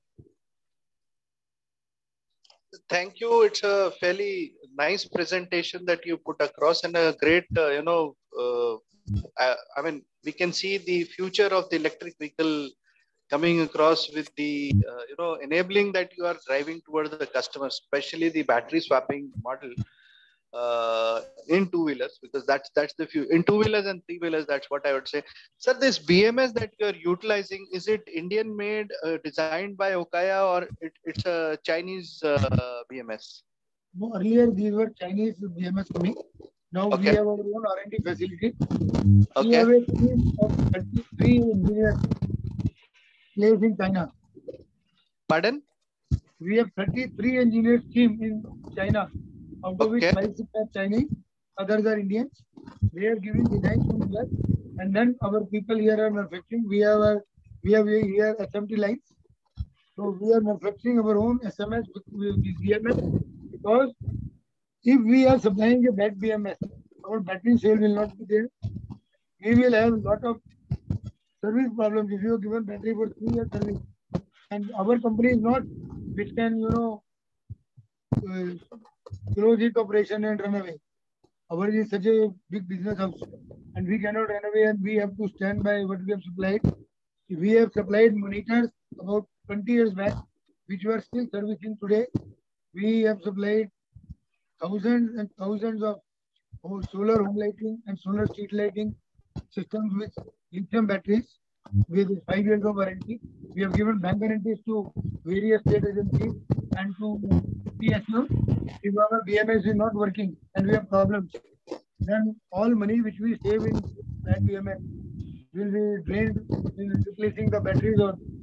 D: Thank you. It's a fairly nice presentation that you put across, and a great, uh, you know, uh, I, I mean, we can see the future of the electric vehicle coming across with the, uh, you know, enabling that you are driving towards the customer, especially the battery swapping model uh, in two-wheelers, because that's that's the few in two-wheelers and three-wheelers. That's what I would say. Sir, this B M S that you're utilizing, is it Indian made, uh, designed by Okaya, or it, it's a Chinese uh, B M S?
B: No, earlier these were Chinese B M S coming. Now
D: Okay.
B: we have our own R and D facility.
D: Okay.
B: We have a team of thirty-three engineers placed in China.
D: Pardon?
B: We have thirty-three engineers team in China, out of
D: Okay.
B: which five, six are Chinese, others are Indians. They are giving designs from here, and then our people here are manufacturing. We have a, we have here S M T lines. So we are manufacturing our own S M S with, with B M S, because if we are supplying a bad B M S, our battery sale will not be there. We will have a lot of service problems if you are given battery for three years service. And our company is not which can, you know, uh, close its operation and run away. Ours is such a big business house, and we cannot run away, and we have to stand by what we have supplied. We have supplied monitors about twenty years back, which we are still servicing today. We have supplied thousands and thousands of solar home lighting and solar street lighting systems with lithium batteries with five years of warranty. We have given bank guarantees to various state agencies and to P S U. If our B M S is not working and we have problems, then all money which we save in that B M S will be drained in replacing the batteries or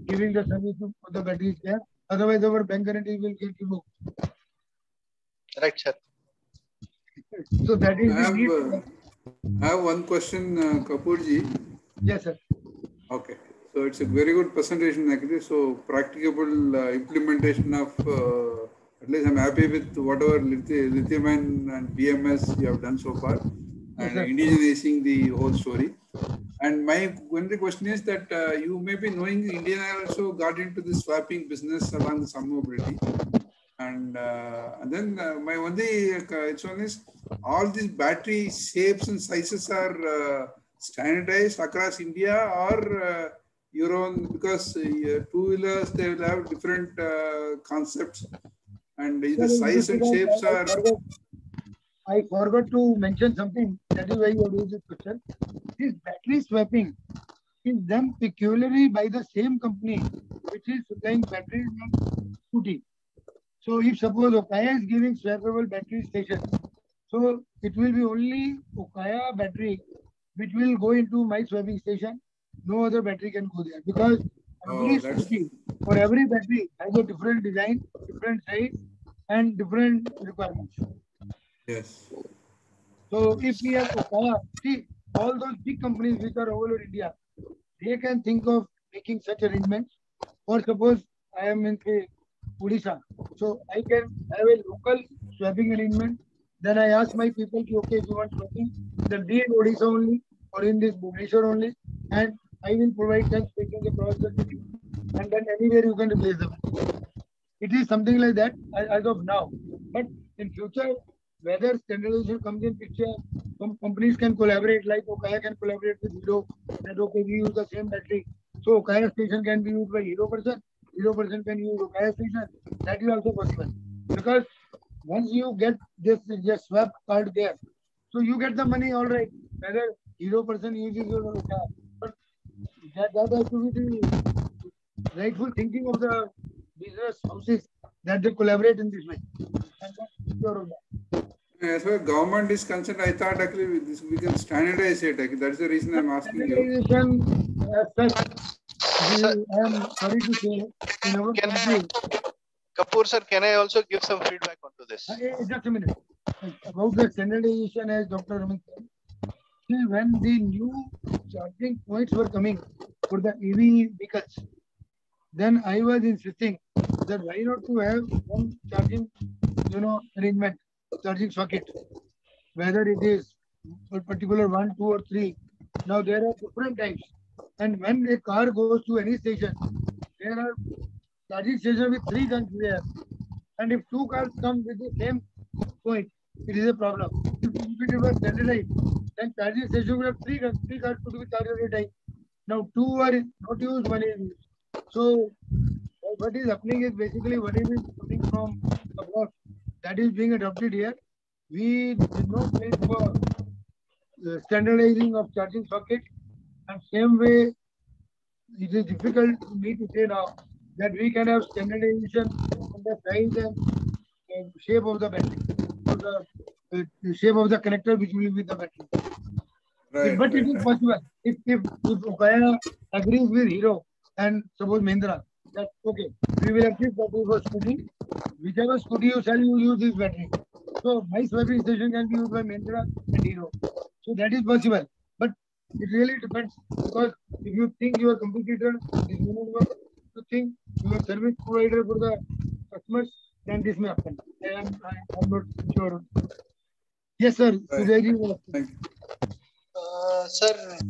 B: giving the service to the batteries there. Otherwise, our bank guarantee will get removed.
D: Right, sir.
B: So that is
A: I
B: the
A: have,
B: need.
A: uh, I have one question, uh, Kapoorji.
B: Yes, sir.
A: Okay. So it's a very good presentation actually. So practicable uh, implementation of, uh, at least I'm happy with whatever lithium and B M S you have done so far,
B: Yes,
A: and
B: sir.
A: indigenizing the whole story. And my one question is that uh, you may be knowing India also got into the swapping business along the Sun Mobility. And, uh, and then uh, my only uh, concern is all these battery shapes and sizes are uh, standardized across India or uh, your own, because uh, two-wheelers, they will have different uh, concepts, and the size and shapes
B: I, I,
A: are...
B: forgot, I forgot to mention something. That is why you raised this question. This battery swapping is done peculiarly by the same company which is supplying batteries and scooty. So if suppose Okaya is giving swappable battery station, so it will be only Okaya battery which will go into my swapping station. No other battery can go there, because every
A: Oh, that's...
B: scooty or every battery has a different design, different size, and different requirements.
A: Yes.
B: So if we have Okaya, see, all those big companies which are all over India, they can think of making such arrangements. Or suppose I am in say Odisha, so I can have a local swapping arrangement. Then I ask my people, okay, if you want swapping, then be in Odisha only or in this Bhubaneswar only, and I will provide ten stations across the city, and then anywhere you can replace them. It is something like that as of now. But in future, whether standardization comes in picture, some companies can collaborate, like Okaya can collaborate with Hero, that okay, we use the same battery. So Okaya station can be used by Hero person, Hero person can use Okaya station. That is also possible. Because once you get this, this swap card there, so you get the money, all right. Whether Hero person uses your Okaya. But that, that has to be the rightful thinking of the business houses, that they collaborate in this way. And that's sure of that.
A: As far as government is concerned, I thought actually we, this, we can standardize it. That's the reason I'm asking you.
B: Standardization as such, we, I am sorry to say, in our
D: Can
B: country.
D: I, Kapoor sir, can I also give some feedback onto this?
B: Uh, just a minute. About the standardization, as Doctor Raman said, see, when the new charging points were coming for the E V vehicles, then I was insisting that why not to have one charging, you know, arrangement, charging socket, whether it is a particular one, two, or three. Now there are different types, and when a car goes to any station, there are charging stations with three guns there, and if two cars come with the same point, it is a problem. If, if it was standardized, then charging station will have three guns, three cars to be charged at a time. Now two are not used, one is used. So what is happening is basically whatever is coming from abroad, that is being adopted here. We did not wait for uh, standardizing of charging socket, and same way it is difficult for me to say now that we can have standardization on the size and uh, shape of the battery, or the, uh, the shape of the connector which will be with the battery.
A: Right,
B: It, but
A: right,
B: it is
A: right.
B: possible if if if Okaya agrees with Hero and suppose Mahindra, that okay, we will have this battery for scooty. Whichever scooty you sell, you use this battery. So my swapping station can be used by Mahindra and Hero. So that is possible. But it really depends, because if you think your competitor is one of the think your service provider for the customers, then this may happen. I am I am not sure. Yes, sir.
A: Right.
B: Sudhir,
A: Thank you.
D: Uh, sir,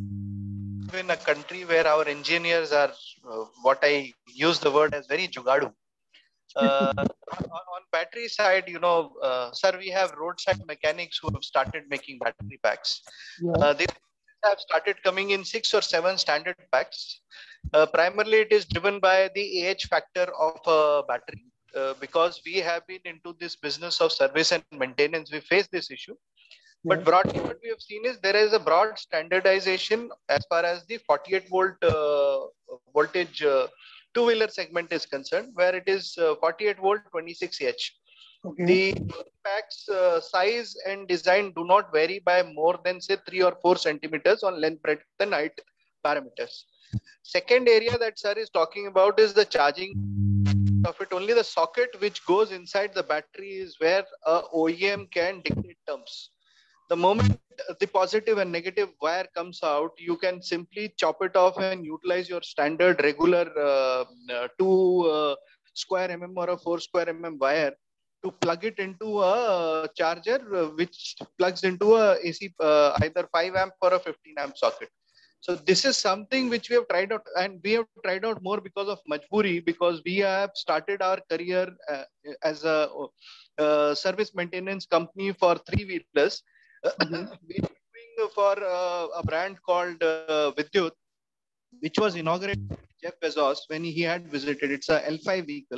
D: in a country where our engineers are, uh, what I use the word as very jugadu. Uh, on, on battery side, you know, uh, sir, we have roadside mechanics who have started making battery packs.
B: yeah.
D: Uh, they have started coming in six or seven standard packs. Uh, primarily, it is driven by the A H factor of a battery. Uh, because we have been into this business of service and maintenance, we face this issue. But broadly, what we have seen is there is a broad standardization as far as the forty-eight volt uh, voltage uh, two-wheeler segment is concerned, where it is uh, forty-eight volt twenty-six H.
B: Okay.
D: The packs uh, size and design do not vary by more than say three or four centimeters on length, breadth, and height parameters.
E: Second area that sir is talking about is the charging of it. Only the socket which goes inside the battery is where a O E M can dictate terms. The moment the positive and negative wire comes out, you can simply chop it off and utilize your standard regular uh, uh, two uh, square mm or a four square mm wire to plug it into a charger, uh, which plugs into a A C uh, either five amp or a fifteen amp socket. So this is something which we have tried out, and we have tried out more because of majburi, because we have started our career uh, as a uh, service maintenance company for three wheelers.
B: Okay.
E: We are doing for uh, a brand called uh, Vidyut, which was inaugurated by Jeff Bezos when he had visited. It's a L five vehicle.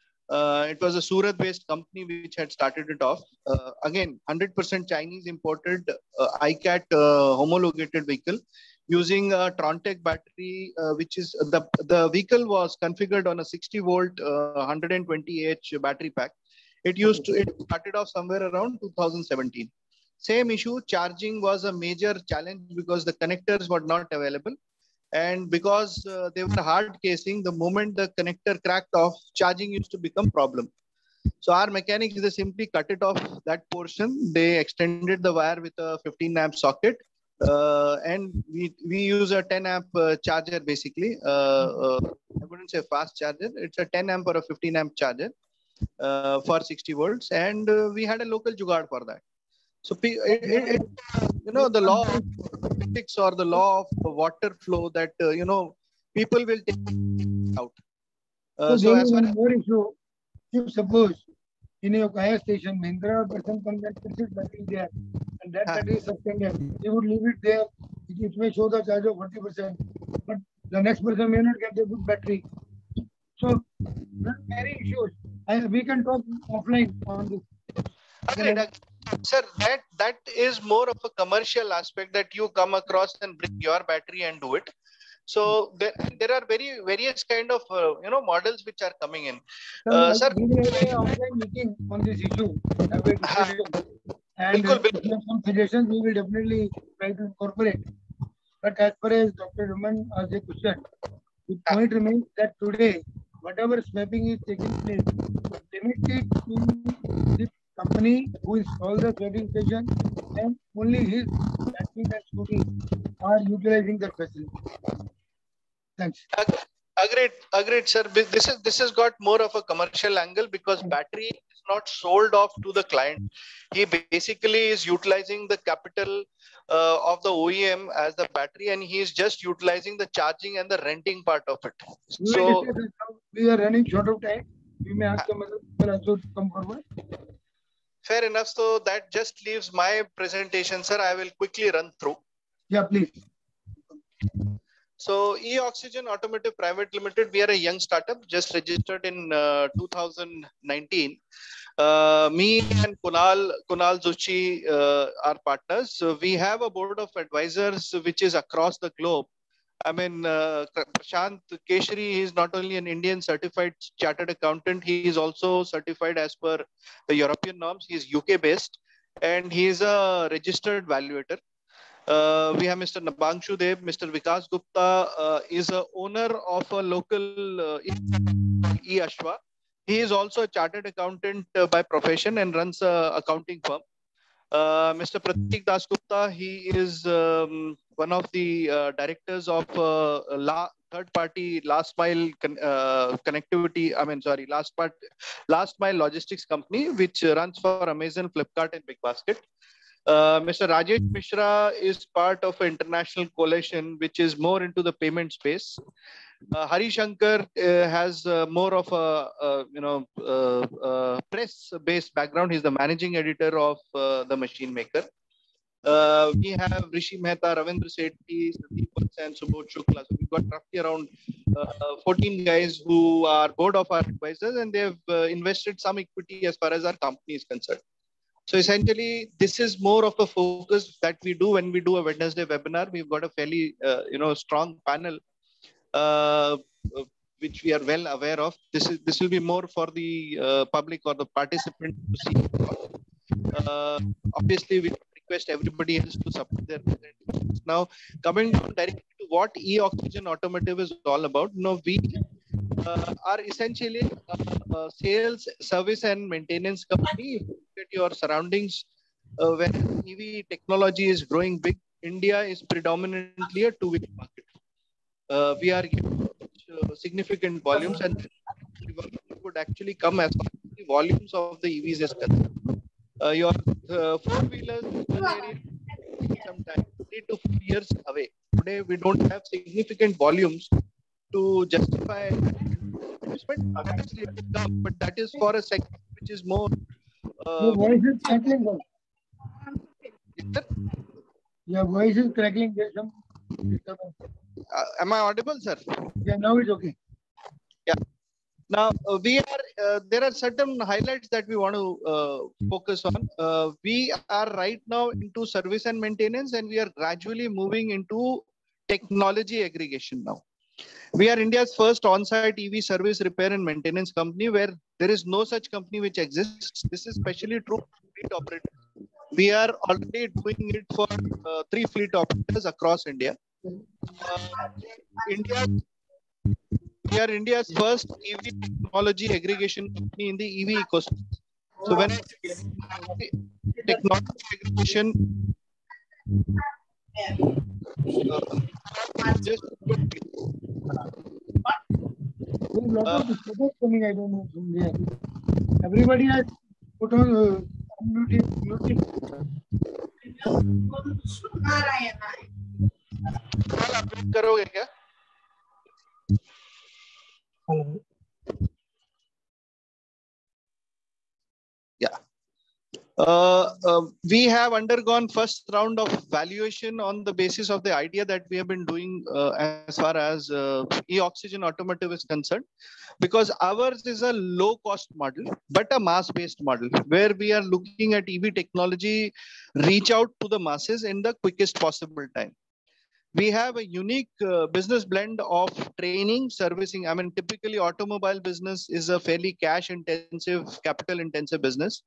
E: Uh, it was a Surat-based company which had started it off. Uh, again, one hundred percent Chinese imported uh, I C A T uh, homologated vehicle using a Trontec battery, uh, which is the the vehicle was configured on a sixty volt, uh, one hundred twenty amp hour battery pack. It used to it started off somewhere around two thousand seventeen. Same issue, charging was a major challenge because the connectors were not available. And because uh, they were hard casing, the moment the connector cracked off, charging used to become problem. So our mechanics, they simply cut it off that portion. They extended the wire with a fifteen amp socket. Uh, and we, we use a ten amp uh, charger basically. Uh, uh, I wouldn't say fast charger. It's a ten amp or a fifteen amp charger uh, for sixty volts. And uh, we had a local jugaad for that. So, it, it, it, you know, the law of physics or the law of water flow that, uh, you know, people will take out. Uh,
B: so,
E: so
B: there
E: as
B: is
E: far
B: one
E: as
B: more issue. If suppose in your Kaya station, Mahindra person comes and puts his battery there, and that battery is suspended, he would leave it there. It, it may show the charge of forty percent, but the next person may not get a good battery. So, there are many issues. I, we can talk offline on this.
E: Agreed, agreed. Sir, that that is more of a commercial aspect that you come across and bring your battery and do it. So there, there are very various kind of uh, you know models which are coming in. Uh,
B: So,
E: sir,
B: we will have an offline meeting on this issue. Have a discussion. And
E: Bilkul,
B: uh, if you have some suggestions, we will definitely try to incorporate. But as far as Doctor Raman asked a question, the point remains that today, whatever swapping is taking place, limit it to the company who installed the swapping station, and only his battery and scooty are utilizing that facility. Thanks.
E: Agreed, agreed, sir. This is this has got more of a commercial angle because battery is not sold off to the client. He basically is utilizing the capital uh, of the O E M as the battery, and he is just utilizing the charging and the renting part of it.
B: We
E: So
B: we are running short of time. We may ask some other people also to come forward.
E: Fair enough. So that just leaves my presentation, sir. I will quickly run through.
B: Yeah, please.
E: So E-Oxygen Automotive Private Limited, we are a young startup, just registered in uh, two thousand nineteen. Uh, me and Kunal, Kunal Zuchi uh, are partners. So we have a board of advisors which is across the globe. I mean, uh, Prashant Keshri is not only an Indian certified chartered accountant, he is also certified as per the European norms. He is U K based and he is a registered valuator. Uh, we have Mister Nabangshu Dev. Mister Vikas Gupta uh, is a owner of a local uh, E-Ashwa. He is also a chartered accountant uh, by profession and runs a accounting firm. Uh, Mister Pratik Dasgupta, he is um, one of the uh, directors of uh, la third party last mile con uh, connectivity. I mean, sorry, last part, last mile logistics company, which runs for Amazon, Flipkart, and Big Basket. Uh, Mister Rajesh Mishra is part of an international coalition which is more into the payment space. Uh, Hari Shankar uh, has uh, more of a, uh, you know uh, uh, press-based background. He's the managing editor of uh, the Machine Maker. Uh, we have Rishi Mehta, Ravindra Sethi, Sandeep Vats, and Subodh Shukla. So we've got roughly around uh, fourteen guys who are board of our advisors, and they've uh, invested some equity as far as our company is concerned. So essentially, this is more of a focus that we do when we do a Wednesday webinar. We've got a fairly, uh, you know, strong panel, uh, which we are well aware of. This is this will be more for the uh, public or the participant to see. Uh, obviously, we request everybody else to support their presentations. Now, coming down directly to what e-Oxygen Automotive is all about. No, we uh, are essentially a, a sales, service, and maintenance company. If you look at your surroundings, uh, where E V technology is growing big, India is predominantly a two-wheeler market. Uh, we are getting uh, significant volumes, and that would actually come as far as the volumes of the E Vs is concerned. Uh, your uh, four-wheelers in area sometime three to four years away. Today, we don't have significant volumes to justify investment. Obviously, it will come, but that is for a segment which is more. Uh,
B: Your voice is crackling. Sir.
E: Yes, sir?
B: Your voice is crackling. There's some disturbance.
E: Uh, am I audible, sir?
B: Yeah, now it's okay.
E: Yeah. Now uh, we are. Uh, there are certain highlights that we want to uh, focus on. Uh, we are right now into service and maintenance, and we are gradually moving into technology aggregation now. We are India's first on-site E V service repair and maintenance company, where there is no such company which exists. This is especially true for fleet operators. We are already doing it for uh, three fleet operators across India. Uh, India, we are India's first E V technology aggregation company in the E V ecosystem. So when I say technology aggregation, uh, just
B: There's a lot of disturbance coming. I don't know from there. Everybody has put on uh, muted, muted.
E: करोगे क्या?
B: Hello.
E: Yeah. Uh, uh, we have undergone first round of valuation on the basis of the idea that we have been doing uh, as far as uh, e-Oxygen Automotive is concerned, because ours is a low cost model, but a mass based model where we are looking at E V technology reach out to the masses in the quickest possible time. We have a unique uh, business blend of training, servicing. I mean, typically automobile business is a fairly cash intensive, capital intensive business.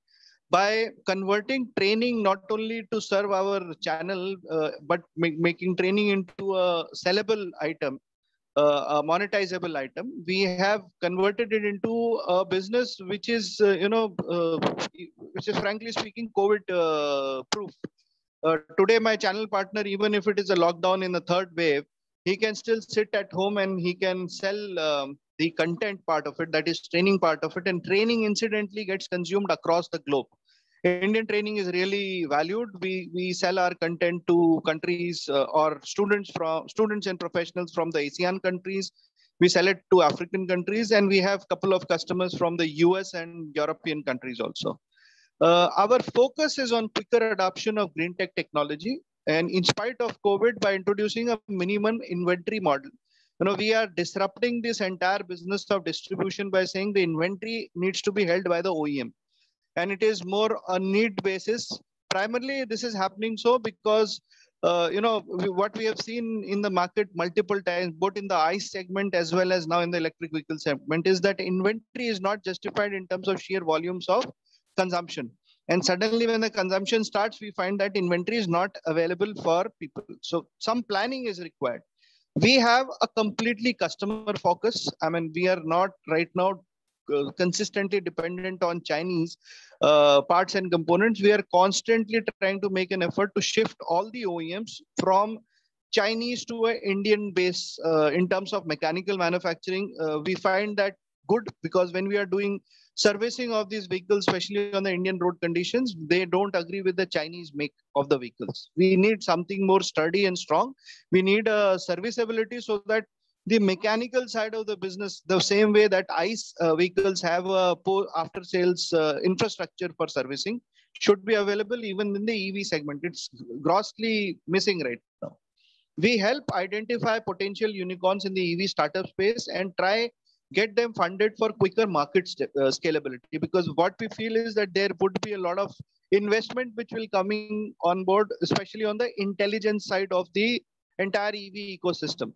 E: By converting training not only to serve our channel, uh, but make, making training into a sellable item, uh, a monetizable item, we have converted it into a business which is, uh, you know, uh, which is frankly speaking, COVID uh, proof. Uh, today, my channel partner, even if it is a lockdown in the third wave, he can still sit at home and he can sell um, the content part of it, that is training part of it, and training incidentally gets consumed across the globe. Indian training is really valued. We we sell our content to countries uh, or students from students and professionals from the ASEAN countries. We sell it to African countries, and we have a couple of customers from the U S and European countries also. Uh, our focus is on quicker adoption of green tech technology, and in spite of COVID, by introducing a minimum inventory model, you know, we are disrupting this entire business of distribution by saying the inventory needs to be held by the O E M. And it is more a need basis. Primarily, this is happening so because, uh, you know, we, what we have seen in the market multiple times, both in the ICE segment as well as now in the electric vehicle segment, is that inventory is not justified in terms of sheer volumes of consumption. And suddenly when the consumption starts, we find that inventory is not available for people. So some planning is required. We have a completely customer focus. I mean, we are not right now Uh, consistently dependent on Chinese uh, parts and components. We are constantly trying to make an effort to shift all the O E Ms from Chinese to an Indian base uh, in terms of mechanical manufacturing. Uh, we find that good because when we are doing servicing of these vehicles, especially on the Indian road conditions, they don't agree with the Chinese make of the vehicles. We need something more sturdy and strong. We need a uh, serviceability so that the mechanical side of the business, the same way that ICE uh, vehicles have a after sales uh, infrastructure for servicing, should be available even in the E V segment. It's grossly missing right now. We help identify potential unicorns in the E V startup space and try get them funded for quicker market uh, scalability, because what we feel is that there would be a lot of investment which will coming on board, especially on the intelligence side of the entire E V ecosystem.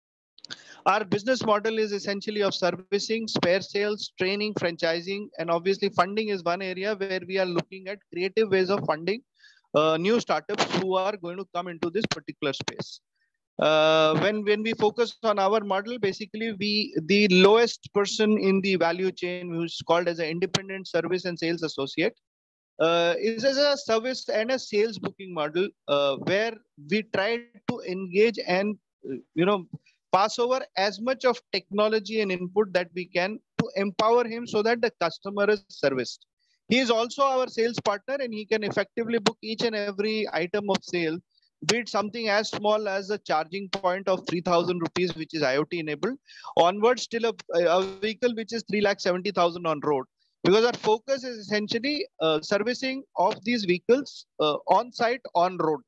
E: Our business model is essentially of servicing, spare sales, training, franchising, and obviously funding is one area where we are looking at creative ways of funding uh, new startups who are going to come into this particular space. Uh, when when we focus on our model, basically we the lowest person in the value chain, who's called as an independent service and sales associate, uh, is as a service and a sales booking model, uh, where we try to engage and uh, you know pass over as much of technology and input that we can to empower him so that the customer is serviced. He is also our sales partner, and he can effectively book each and every item of sale, be it something as small as a charging point of three thousand rupees, which is I O T enabled, onwards till a, a vehicle which is three lakh seventy thousand on road. Because our focus is essentially uh, servicing of these vehicles uh, on site, on road.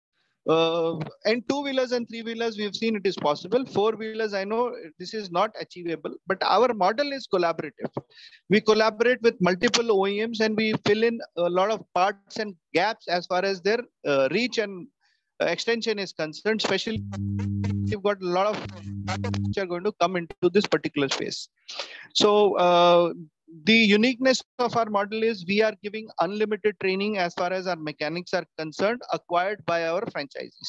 E: Uh, and two wheelers and three wheelers, we've seen it is possible. Four wheelers, I know this is not achievable, but our model is collaborative. We collaborate with multiple O E Ms and we fill in a lot of parts and gaps as far as their uh, reach and uh, extension is concerned. Especially, we've got a lot of which are going to come into this particular space. So, uh, the uniqueness of our model is we are giving unlimited training as far as our mechanics are concerned, acquired by our franchisees.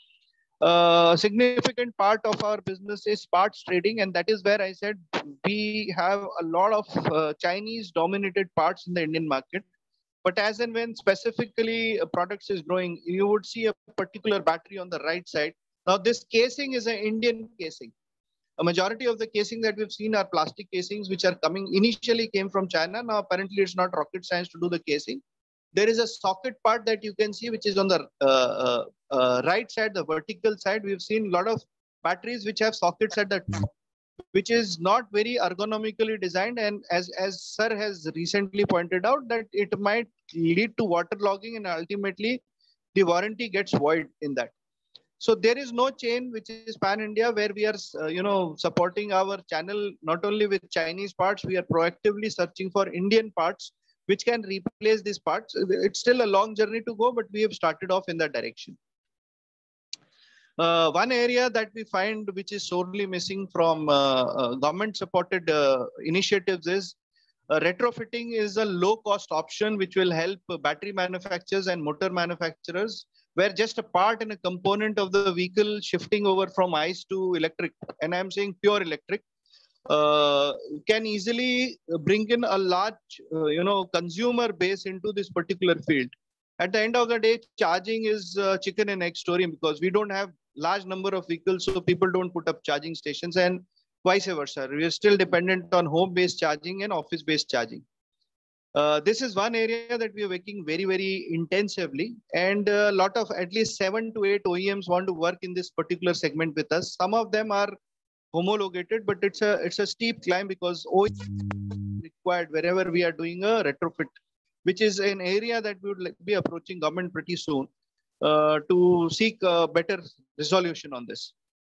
E: A uh, significant part of our business is parts trading, and that is where I said we have a lot of uh, Chinese dominated parts in the Indian market. But as and when specifically products is growing, you would see a particular battery on the right side. Now this casing is an Indian casing. A majority of the casing that we've seen are plastic casings, which are coming, initially came from China. Now, apparently it's not rocket science to do the casing. There is a socket part that you can see, which is on the uh, uh, uh, right side, the vertical side. We've seen a lot of batteries which have sockets at the top, which is not very ergonomically designed. And as, as Sir has recently pointed out, that it might lead to waterlogging and ultimately the warranty gets void in that. So there is no chain which is pan-India where we are, uh, you know, supporting our channel not only with Chinese parts, we are proactively searching for Indian parts which can replace these parts. It's still a long journey to go, but we have started off in that direction. Uh, one area that we find which is sorely missing from uh, uh, government-supported uh, initiatives is uh, retrofitting is a low-cost option which will help battery manufacturers and motor manufacturers, where just a part and a component of the vehicle shifting over from ICE to electric, and I'm saying pure electric, uh, can easily bring in a large, uh, you know, consumer base into this particular field. At the end of the day, charging is uh, chicken and egg story, because we don't have large number of vehicles, so people don't put up charging stations, and vice versa. We are still dependent on home-based charging and office-based charging. Uh, this is one area that we are working very, very intensively, and a lot of at least seven to eight O E Ms want to work in this particular segment with us. Some of them are homologated, but it's a it's a steep climb because O E M required wherever we are doing a retrofit, which is an area that we would be approaching government pretty soon uh, to seek a better resolution on this.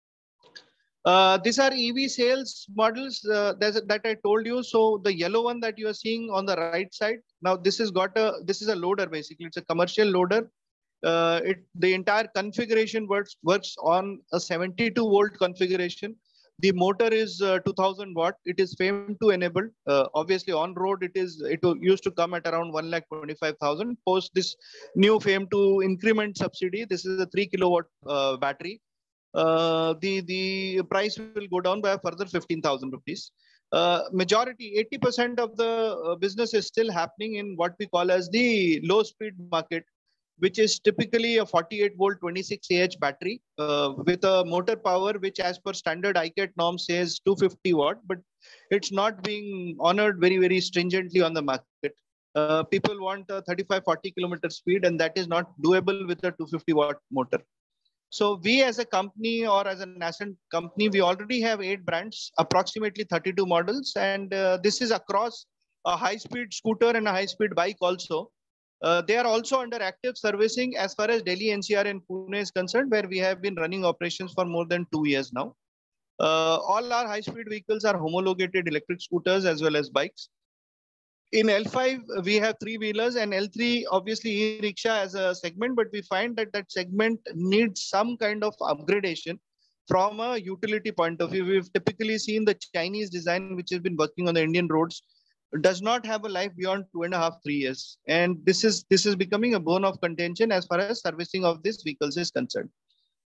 E: Uh, these are E V sales models uh, that I told you. So the yellow one that you are seeing on the right side, now this has got a, this is a loader basically. It's a commercial loader. Uh, it the entire configuration works works on a seventy-two volt configuration. The motor is uh, two thousand watt. It is FAME two enabled. Uh, obviously on road it is it used to come at around one lakh twenty-five thousand. Post this new FAME two increment subsidy, this is a three kilowatt uh, battery. Uh, the the price will go down by a further fifteen thousand rupees. Uh, majority, eighty percent of the uh, business is still happening in what we call as the low speed market, which is typically a forty-eight volt twenty-six A H battery uh, with a motor power which as per standard I C A T norm says two hundred fifty watt, but it's not being honored very, very stringently on the market. Uh, people want a thirty-five, forty kilometer speed, and that is not doable with a two hundred fifty watt motor. So we as a company or as a nascent company, we already have eight brands, approximately thirty-two models. And uh, this is across a high-speed scooter and a high-speed bike also. Uh, they are also under active servicing as far as Delhi, N C R and Pune is concerned, where we have been running operations for more than two years now. Uh, all our high-speed vehicles are homologated electric scooters as well as bikes. In L five, we have three-wheelers, and L three, obviously, e-rickshaw as a segment, but we find that that segment needs some kind of upgradation from a utility point of view. We've typically seen the Chinese design, which has been working on the Indian roads, does not have a life beyond two and a half, three years. And this is, this is becoming a bone of contention as far as servicing of these vehicles is concerned.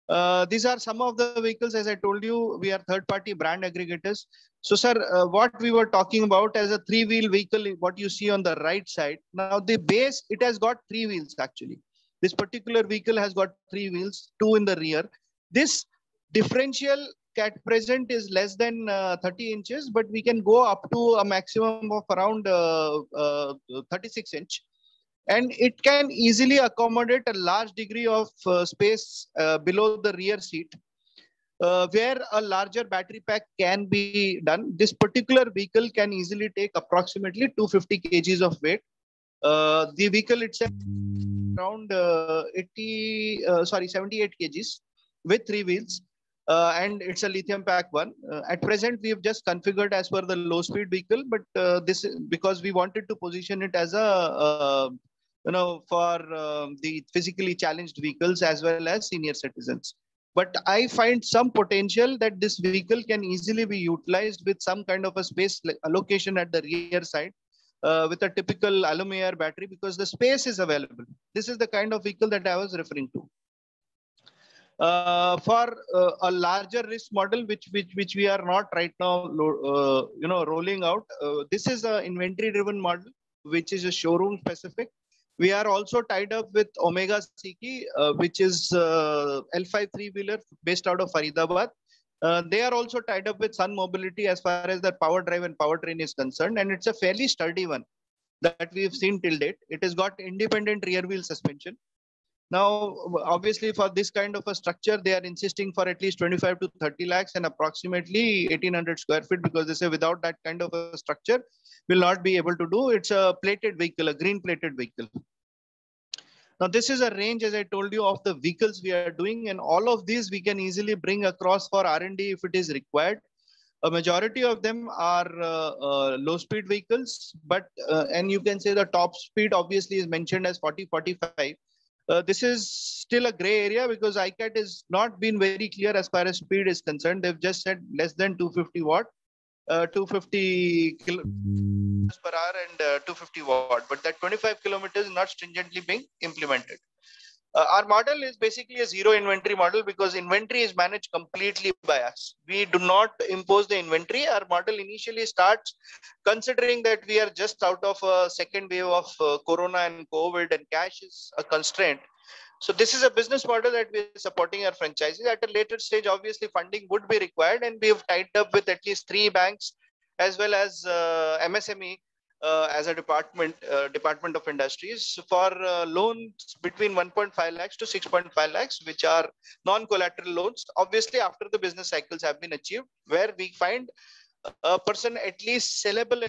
E: Uh, these are some of the vehicles. As I told you, we are third-party brand aggregators. So, sir, uh, what we were talking about as a three-wheel vehicle, what you see on the right side. Now, the base, it has got three wheels actually. This particular vehicle has got three wheels, two in the rear. This differential at present is less than uh, thirty inches, but we can go up to a maximum of around uh, uh, thirty-six inch. And it can easily accommodate a large degree of uh, space uh, below the rear seat, uh, where a larger battery pack can be done. This particular vehicle can easily take approximately two hundred fifty kilograms of weight. Uh, the vehicle itself around uh, eighty, uh, sorry, seventy-eight kilograms with three wheels. Uh, and it's a lithium pack one. Uh, at present, we have just configured as per the low speed vehicle, but uh, this is because we wanted to position it as a, uh, you know, for um, the physically challenged vehicles as well as senior citizens. But I find some potential that this vehicle can easily be utilized with some kind of a space allocation at the rear side uh, with a typical aluminum battery, because the space is available. This is the kind of vehicle that I was referring to. Uh, for uh, a larger risk model, which which which we are not right now, uh, you know, rolling out. Uh, this is a inventory-driven model, which is a showroom specific. We are also tied up with Omega Siki, uh, which is uh, L five three-wheeler based out of Faridabad. Uh, they are also tied up with Sun Mobility as far as the power drive and powertrain is concerned, and it's a fairly sturdy one that we've seen till date. It has got independent rear wheel suspension. Now, obviously, for this kind of a structure, they are insisting for at least twenty-five to thirty lakhs and approximately eighteen hundred square feet, because they say without that kind of a structure, will not be able to do. It's a plated vehicle, a green plated vehicle. Now, this is a range, as I told you, of the vehicles we are doing, and all of these we can easily bring across for R and D if it is required. A majority of them are uh, uh, low speed vehicles, but, uh, and you can say the top speed obviously is mentioned as forty, forty-five. Uh, this is still a gray area because I C A T has not been very clear as far as speed is concerned. They've just said less than two hundred fifty watt, uh, two hundred fifty kilometers per hour and uh, two hundred fifty watt, but that twenty-five kilometers is not stringently being implemented. Uh, our model is basically a zero inventory model because inventory is managed completely by us. We do not impose the inventory. Our model initially starts considering that we are just out of a second wave of uh, Corona and COVID, and cash is a constraint. So this is a business model that we are supporting our franchises. At a later stage, obviously funding would be required, and we have tied up with at least three banks as well as uh, M S M E Uh, as a department, uh, Department of Industries for uh, loans between one point five lakhs to six point five lakhs, which are non-collateral loans. Obviously, after the business cycles have been achieved, where we find a person at least sellable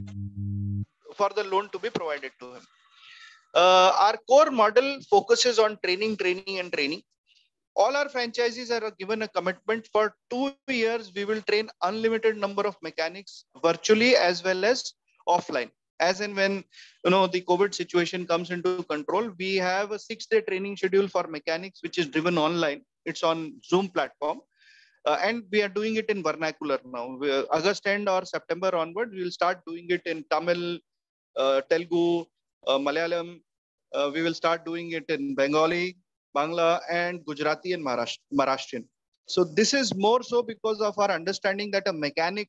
E: for the loan to be provided to him. Uh, our core model focuses on training, training, and training. All our franchisees are given a commitment for two years. We will train unlimited number of mechanics virtually as well as offline. As and when, you know, the COVID situation comes into control, we have a six-day training schedule for mechanics, which is driven online. It's on Zoom platform. Uh, and we are doing it in vernacular now. We, uh, August end or September onward, we will start doing it in Tamil, uh, Telugu, uh, Malayalam. Uh, we will start doing it in Bengali, Bangla, and Gujarati and Maharasht Maharashtrian. So this is more so because of our understanding that a mechanic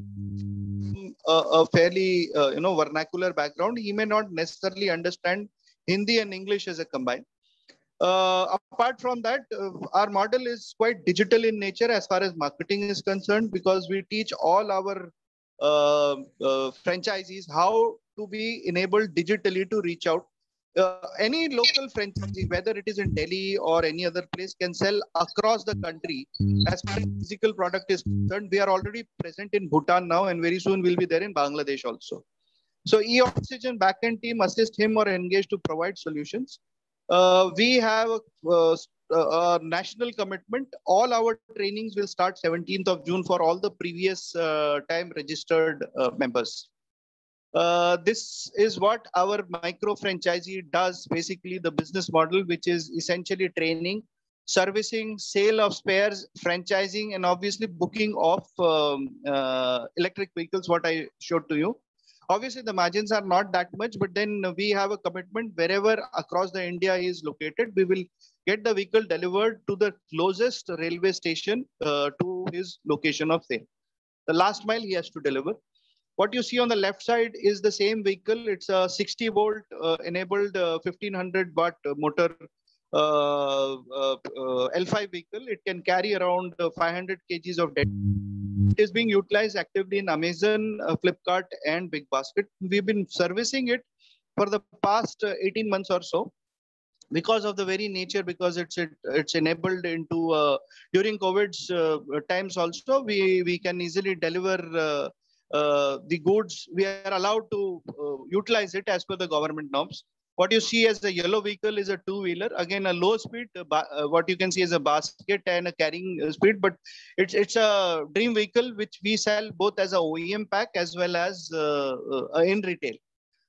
E: A, a fairly uh, you know vernacular background, he may not necessarily understand Hindi and English as a combine. Uh, apart from that, uh, our model is quite digital in nature as far as marketing is concerned, because we teach all our uh, uh, franchisees how to be enabled digitally to reach out. Uh, any local franchisee, whether it is in Delhi or any other place, can sell across the country. As far as physical product is concerned, we are already present in Bhutan now, and very soon we'll be there in Bangladesh also. So e-Oxygen backend team assist him or engage to provide solutions. Uh, we have a, uh, a national commitment. All our trainings will start seventeenth of June for all the previous uh, time registered uh, members. Uh, this is what our micro franchisee does. Basically, the business model, which is essentially training, servicing, sale of spares, franchising, and obviously booking of um, uh, electric vehicles, what I showed to you. Obviously, the margins are not that much, but then we have a commitment wherever across the India is located, we will get the vehicle delivered to the closest railway station uh, to his location of sale. The last mile he has to deliver. What you see on the left side is the same vehicle. It's a sixty volt uh, enabled uh, fifteen hundred watt motor uh, uh, uh, L five vehicle. It can carry around uh, five hundred kilograms of dead. It is being utilized actively in Amazon, uh, Flipkart, and Big Basket. We've been servicing it for the past uh, eighteen months or so, because of the very nature, because it's it, it's enabled into uh, during COVID's uh, times also, we we can easily deliver uh, uh, the goods. We are allowed to uh, utilize it as per the government norms. What you see as the yellow vehicle is a two-wheeler. Again, a low speed, uh, uh, what you can see is a basket and a carrying uh, speed, but it's it's a dream vehicle which we sell both as a O E M pack as well as uh, uh, in retail.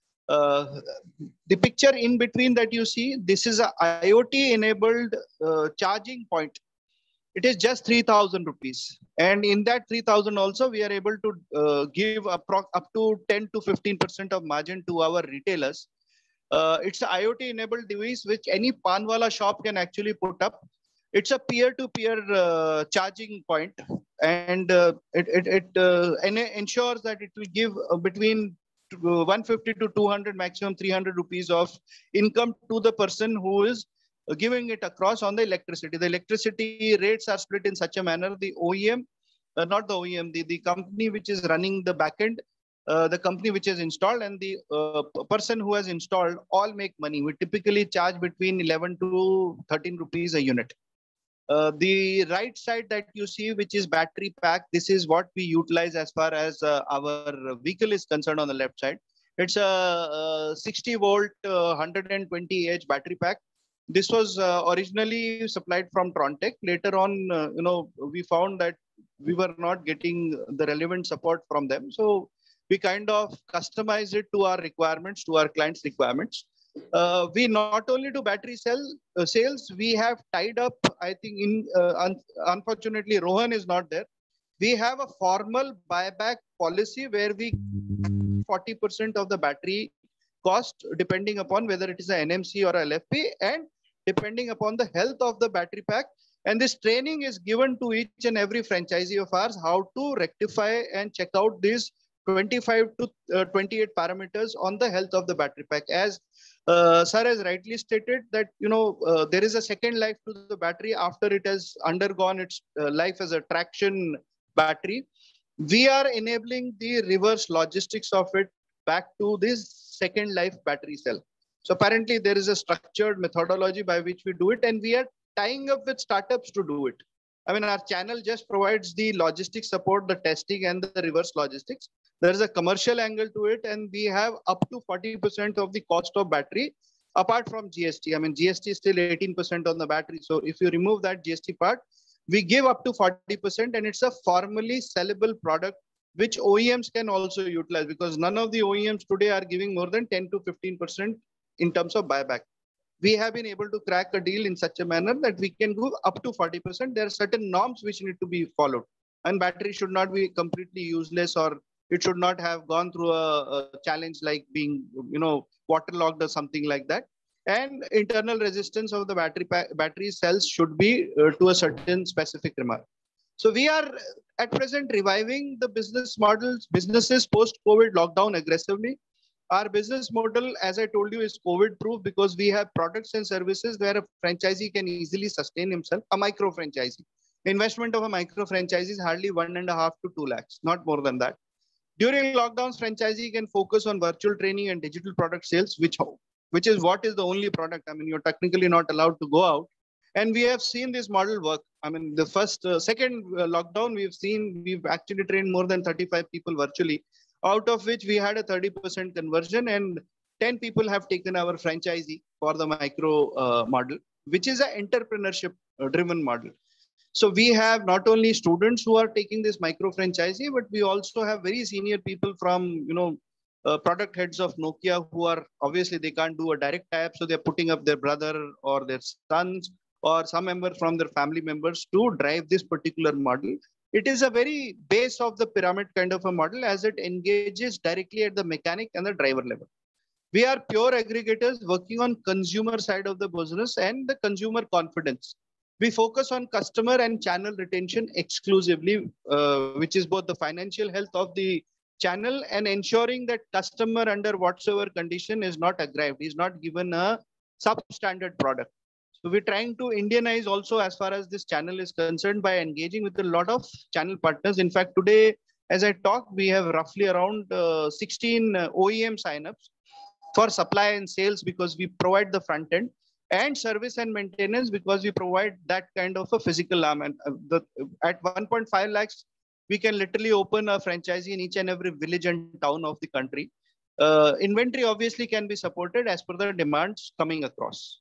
E: Uh, the picture in between that you see, this is a IoT enabled uh, charging point. It is just three thousand rupees. And in that three thousand also, we are able to uh, give up, up to ten to fifteen percent of margin to our retailers. Uh, it's an IoT enabled device which any panwala shop can actually put up. It's a peer-to-peer uh, charging point, and uh, it, it, it uh, ensures that it will give uh, between one fifty to two hundred, maximum three hundred rupees of income to the person who is giving it across on the electricity. The electricity rates are split in such a manner. The O E M, uh, not the O E M, the, the company which is running the backend, uh, the company which is installed, and the uh, person who has installed all make money. We typically charge between eleven to thirteen rupees a unit. Uh, the right side that you see, which is battery pack, this is what we utilize as far as uh, our vehicle is concerned on the left side. It's a, a sixty volt, uh, one hundred twenty amp battery pack. This was uh, originally supplied from Trontech. Later on, uh, you know, we found that we were not getting the relevant support from them. So we kind of customized it to our requirements, to our clients' requirements. Uh, we not only do battery cell uh, sales, we have tied up, I think in, uh, un unfortunately, Rohan is not there. We have a formal buyback policy where we forty percent of the battery cost, depending upon whether it is an N M C or a L F P, and depending upon the health of the battery pack. And this training is given to each and every franchisee of ours, how to rectify and check out these twenty-five to twenty-eight parameters on the health of the battery pack. As uh, sir has rightly stated that, you know, uh, there is a second life to the battery after it has undergone its uh, life as a traction battery. We are enabling the reverse logistics of it back to this second life battery cell. So apparently there is a structured methodology by which we do it, and we are tying up with startups to do it. I mean, our channel just provides the logistics support, the testing, and the reverse logistics. There is a commercial angle to it, and we have up to forty percent of the cost of battery apart from G S T. I mean, G S T is still eighteen percent on the battery. So if you remove that G S T part, we give up to forty percent, and it's a formally sellable product which O E Ms can also utilize, because none of the O E Ms today are giving more than ten to fifteen percent in terms of buyback. We have been able to crack a deal in such a manner that we can go up to forty percent. There are certain norms which need to be followed, and battery should not be completely useless, or it should not have gone through a, a challenge like being, you know, waterlogged or something like that. And internal resistance of the battery battery cells should be uh, to a certain specific remark. So we are at present reviving the business models, businesses post-COVID lockdown aggressively. Our business model, as I told you, is COVID proof because we have products and services where a franchisee can easily sustain himself, a micro franchisee. Investment of a micro franchisee is hardly one and a half to two lakhs, not more than that. During lockdowns, franchisee can focus on virtual training and digital product sales, which, which is what is the only product. I mean, you're technically not allowed to go out. And we have seen this model work. I mean, the first, uh, second uh, lockdown, we've seen, we've actually trained more than thirty-five people virtually, out of which we had a thirty percent conversion, and ten people have taken our franchisee for the micro uh, model, which is an entrepreneurship uh, driven model. So we have not only students who are taking this micro franchisee, but we also have very senior people from, you know, uh, product heads of Nokia who are, obviously they can't do a direct type. So they're putting up their brother or their sons or some member from their family members to drive this particular model. It is a very base of the pyramid kind of a model, as it engages directly at the mechanic and the driver level. We are pure aggregators working on consumer side of the business and the consumer confidence. We focus on customer and channel retention exclusively, uh, which is both the financial health of the channel and ensuring that customer under whatsoever condition is not aggrieved, is not given a substandard product. So we're trying to Indianize also as far as this channel is concerned by engaging with a lot of channel partners. In fact, today, as I talk, we have roughly around uh, sixteen uh, O E M signups for supply and sales, because we provide the front end, and service and maintenance because we provide that kind of a physical arm. And uh, the, at one point five lakhs, we can literally open a franchisee in each and every village and town of the country. Uh, inventory obviously can be supported as per the demands coming across.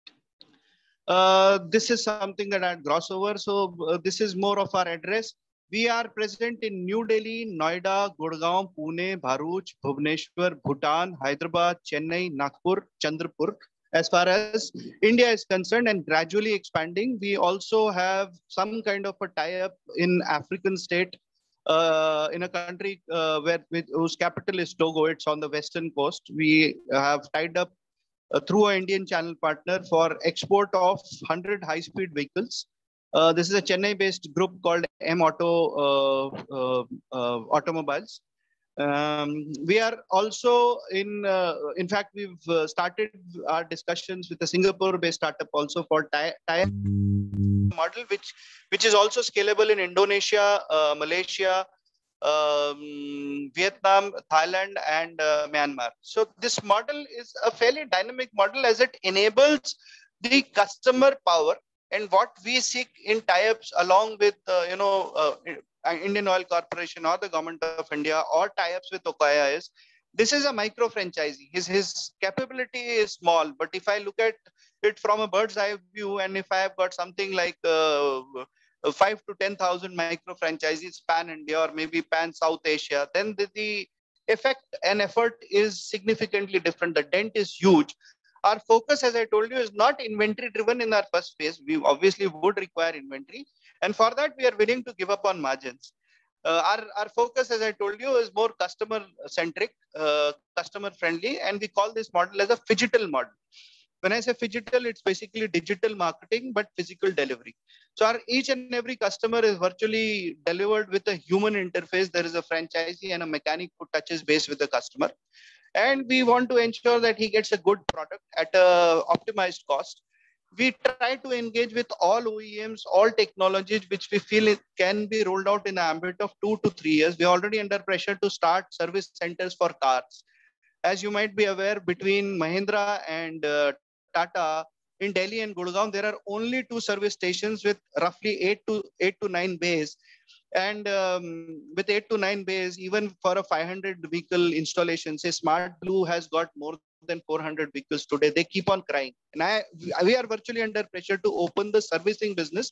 E: Uh, this is something that I'd gloss over. So uh, this is more of our address. We are present in New Delhi, Noida, Gurgaon, Pune, Bharuch, Bhubaneswar, Bhutan, Hyderabad, Chennai, Nagpur, Chandrapur. As far as India is concerned, and gradually expanding, we also have some kind of a tie-up in African state, uh, in a country uh, where with, whose capital is Togo. It's on the western coast. We have tied up uh, through an Indian channel partner for export of one hundred high-speed vehicles. Uh, this is a Chennai-based group called M Auto uh, uh, uh, Automobiles. Um, we are also in, uh, in fact, we've uh, started our discussions with a Singapore-based startup also for tie model, which, which is also scalable in Indonesia, uh, Malaysia, um, Vietnam, Thailand, and uh, Myanmar. So this model is a fairly dynamic model, as it enables the customer power. And what we seek in tie-ups along with, uh, you know, uh, Indian Oil Corporation or the Government of India, or tie-ups with Okaya, is this is a micro franchisee. His, his capability is small, but if I look at it from a bird's eye view, and if I have got something like uh, five to ten thousand micro franchisees pan India or maybe pan South Asia, then the, the effect and effort is significantly different. The dent is huge. Our focus, as I told you, is not inventory driven in our first phase. We obviously would require inventory. And for that, we are willing to give up on margins. Uh, our, our focus, as I told you, is more customer centric, uh, customer friendly. And we call this model as a phygital model. When I say phygital, it's basically digital marketing, but physical delivery. So our each and every customer is virtually delivered with a human interface. There is a franchisee and a mechanic who touches base with the customer. And we want to ensure that he gets a good product at a optimized cost. We try to engage with all O E Ms, all technologies, which we feel it can be rolled out in the ambit of two to three years. We're already under pressure to start service centers for cars. As you might be aware, between Mahindra and uh, Tata, in Delhi and Gurgaon, there are only two service stations with roughly eight to eight to nine bays. And um, with eight to nine bays, even for a five hundred vehicle installation, say Smart Blue has got more than four hundred vehicles today. They keep on crying. And I, we are virtually under pressure to open the servicing business.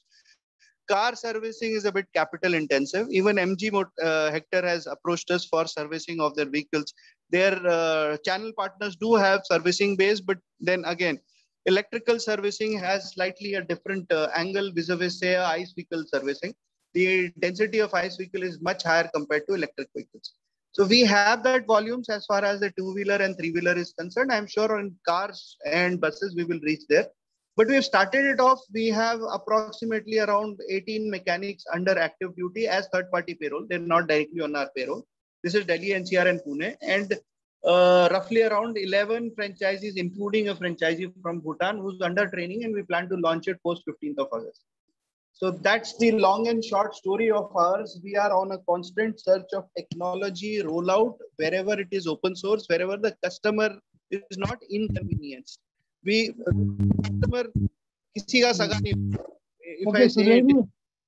E: Car servicing is a bit capital intensive. Even M G uh, Hector has approached us for servicing of their vehicles. Their uh, channel partners do have servicing bays, but then again, electrical servicing has slightly a different uh, angle vis-a-vis, say, a ICE vehicle servicing. The density of ICE vehicle is much higher compared to electric vehicles. So we have that volumes as far as the two-wheeler and three-wheeler is concerned. I'm sure on cars and buses, we will reach there. But we've started it off. We have approximately around eighteen mechanics under active duty as third-party payroll. They're not directly on our payroll. This is Delhi, N C R, and Pune. And uh, roughly around eleven franchisees, including a franchisee from Bhutan, who's under training, and we plan to launch it post fifteenth of August. So that's the long and short story of ours. We are on a constant search of technology rollout wherever it is open source, wherever the customer is not inconvenienced. We customer kisi ka saga nahi. If
B: okay,
E: I say it,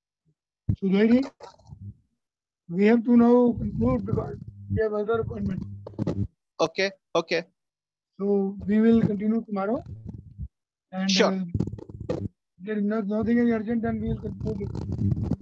B: Sudhiri, we have to now conclude because we have other appointments.
E: Okay, okay.
B: So we will continue tomorrow. And
E: Sure.
B: Uh, there is not, nothing is urgent, and we will conclude it.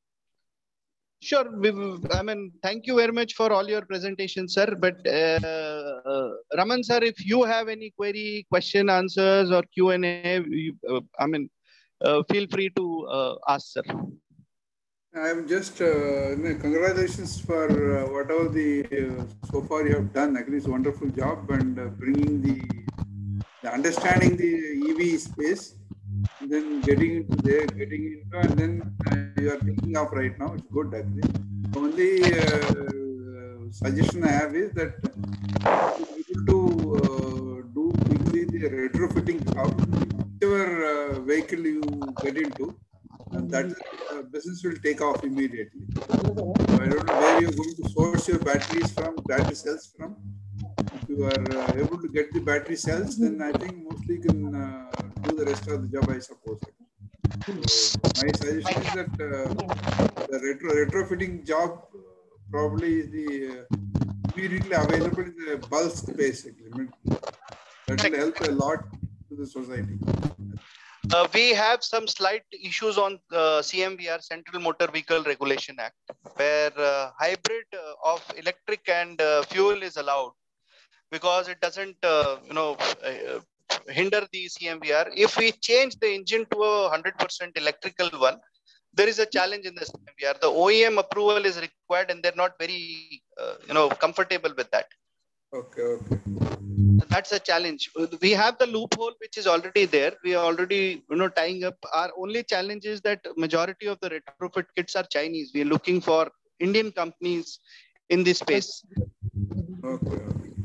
E: Sure. We, I mean, thank you very much for all your presentations, sir. But uh, uh, Raman, sir, if you have any query, question, answers, or Q and A, you, uh, I mean, uh, feel free to uh, ask, sir.
A: I'm just uh, congratulations for uh, whatever the uh, so far you have done. Actually, it's a wonderful job and uh, bringing the, the understanding the E V space, and then getting into there, getting into, and then uh, you are taking off right now. It's good actually. The only uh, suggestion I have is that you be able to uh, do quickly the retrofitting job, whichever uh, vehicle you get into. And that uh, business will take off immediately. So I don't know where you're going to source your batteries from, battery cells from. If you are uh, able to get the battery cells, then I think mostly you can uh, do the rest of the job, I suppose. So my suggestion is that uh, the retro retrofitting job probably is the uh, immediately available in the bulk basically. That will help a lot to the society.
E: Uh, we have some slight issues on uh, C M V R, Central Motor Vehicle Regulation Act, where uh, hybrid uh, of electric and uh, fuel is allowed because it doesn't, uh, you know, uh, hinder the C M V R. If we change the engine to a one hundred percent electrical one, there is a challenge in the C M V R. The O E M approval is required, and they're not very, uh, you know, comfortable with that.
A: Okay, okay.
E: That's a challenge. We have the loophole which is already there. We are already, you know, tying up. Our only challenge is that majority of the retrofit kits are Chinese. We are looking for Indian companies in this space.
A: Okay.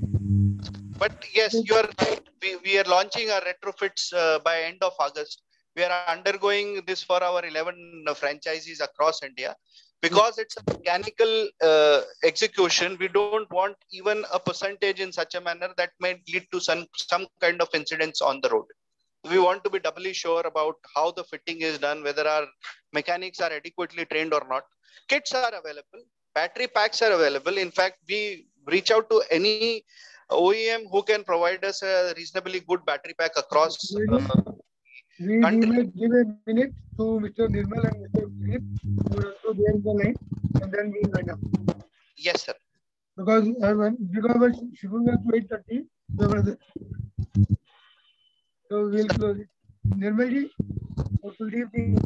E: But yes, you are right. We, we are launching our retrofits uh, by end of August. We are undergoing this for our eleven franchisees across India. Because it's a mechanical uh, execution, we don't want even a percentage in such a manner that may lead to some, some kind of incidents on the road. We want to be doubly sure about how the fitting is done, whether our mechanics are adequately trained or not. Kits are available, battery packs are available. In fact, we reach out to any O E M who can provide us a reasonably good battery pack across uh,
B: we, we may give a minute to Mister Nirmal and Mister Philip who are also there in the line, and then we'll wind up.
E: Yes, sir.
B: Because uh, when because we're shifting to eight thirty, so we'll close it. Nirmal ji, or Kuldeep ji?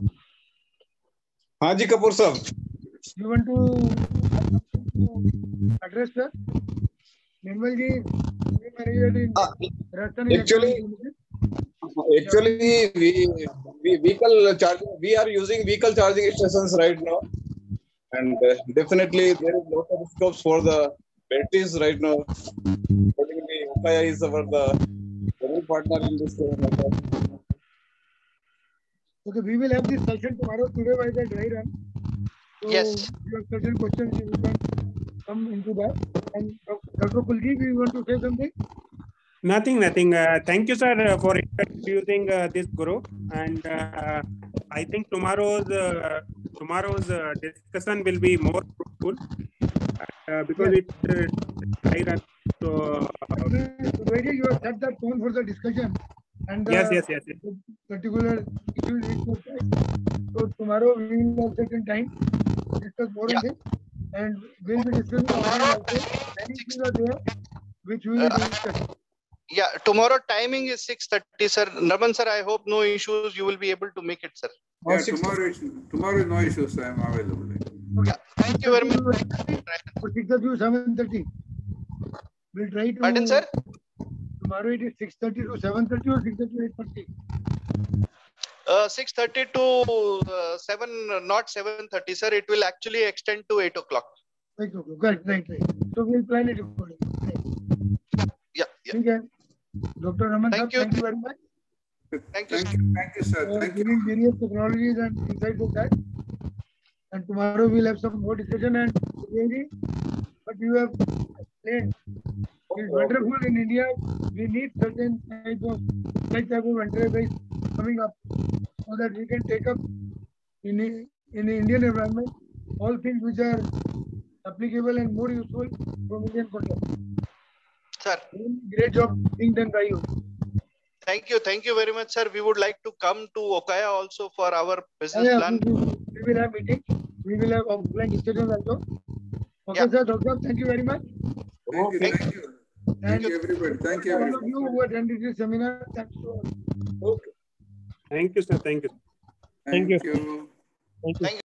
F: Haji Kapoor sir.
B: You want to address sir? Nirmal ji,
F: uh, actually. Actually, we, we vehicle charging. We are using vehicle charging stations right now, and uh, definitely there is a lot of scopes for the batteries right now. Particularly, Okaya is our the partner in this.
B: Okay, we will have this session tomorrow. Today by the dry run. So
E: yes.
B: You have certain questions you can come into that. And Doctor Kuldeep, you want to say something?
G: Nothing, nothing. Uh, thank you, sir, for introducing uh, this group. And uh, I think tomorrow's uh, tomorrow's uh, discussion will be more fruitful uh, because yes. it uh, so. Uh,
B: you have set the tone for the discussion. And
G: yes, yes, yes, yes.
B: Particular issues. So tomorrow we will have certain time to discuss more yeah. on this, and we'll be discussing also many things are there which we will uh, discuss.
E: Yeah, tomorrow timing is six thirty, sir. Narman sir, I hope no issues. You will be able to make it, sir.
A: Yeah, tomorrow, tomorrow no issues. I am available.
E: Yeah, thank you very much.
B: six thirty to seven thirty. We'll try to.
E: Pardon, sir?
B: Tomorrow it is six thirty to seven thirty or six thirty to eight thirty?
E: Uh, six thirty to uh, seven, not seven thirty, sir. It will actually extend to eight o'clock.
B: eight o'clock. Right, right, right. So we'll plan it accordingly. Right.
E: Yeah, yeah.
B: Okay. Doctor Raman,
E: thank,
B: sir,
E: you.
B: thank you very much.
E: Thank you.
A: Thank you, thank you, sir.
B: For
A: thank
B: giving
A: you.
B: various technologies and insights of that. And tomorrow we'll have some more discussion. And really, what you have explained is wonderful. In India, we need certain type of such type of enterprise coming up so that we can take up in in the Indian environment all things which are applicable and more useful from Indian context.
E: Sir,
B: great job being done by you.
E: Thank you, thank you very much, sir. We would like to come to Okaya also for our business
B: yeah,
E: plan.
B: We, we will have meeting. We will have offline discussions also. Okay, yeah. Sir, Doctor, thank you very much.
A: Thank you, thank you. Thank you, everybody. Thank you, everybody.
B: All of you who attended this seminar, thanks to all.
G: Okay. Thank you, sir. Thank you.
A: Thank, thank you.
G: you. Thank you.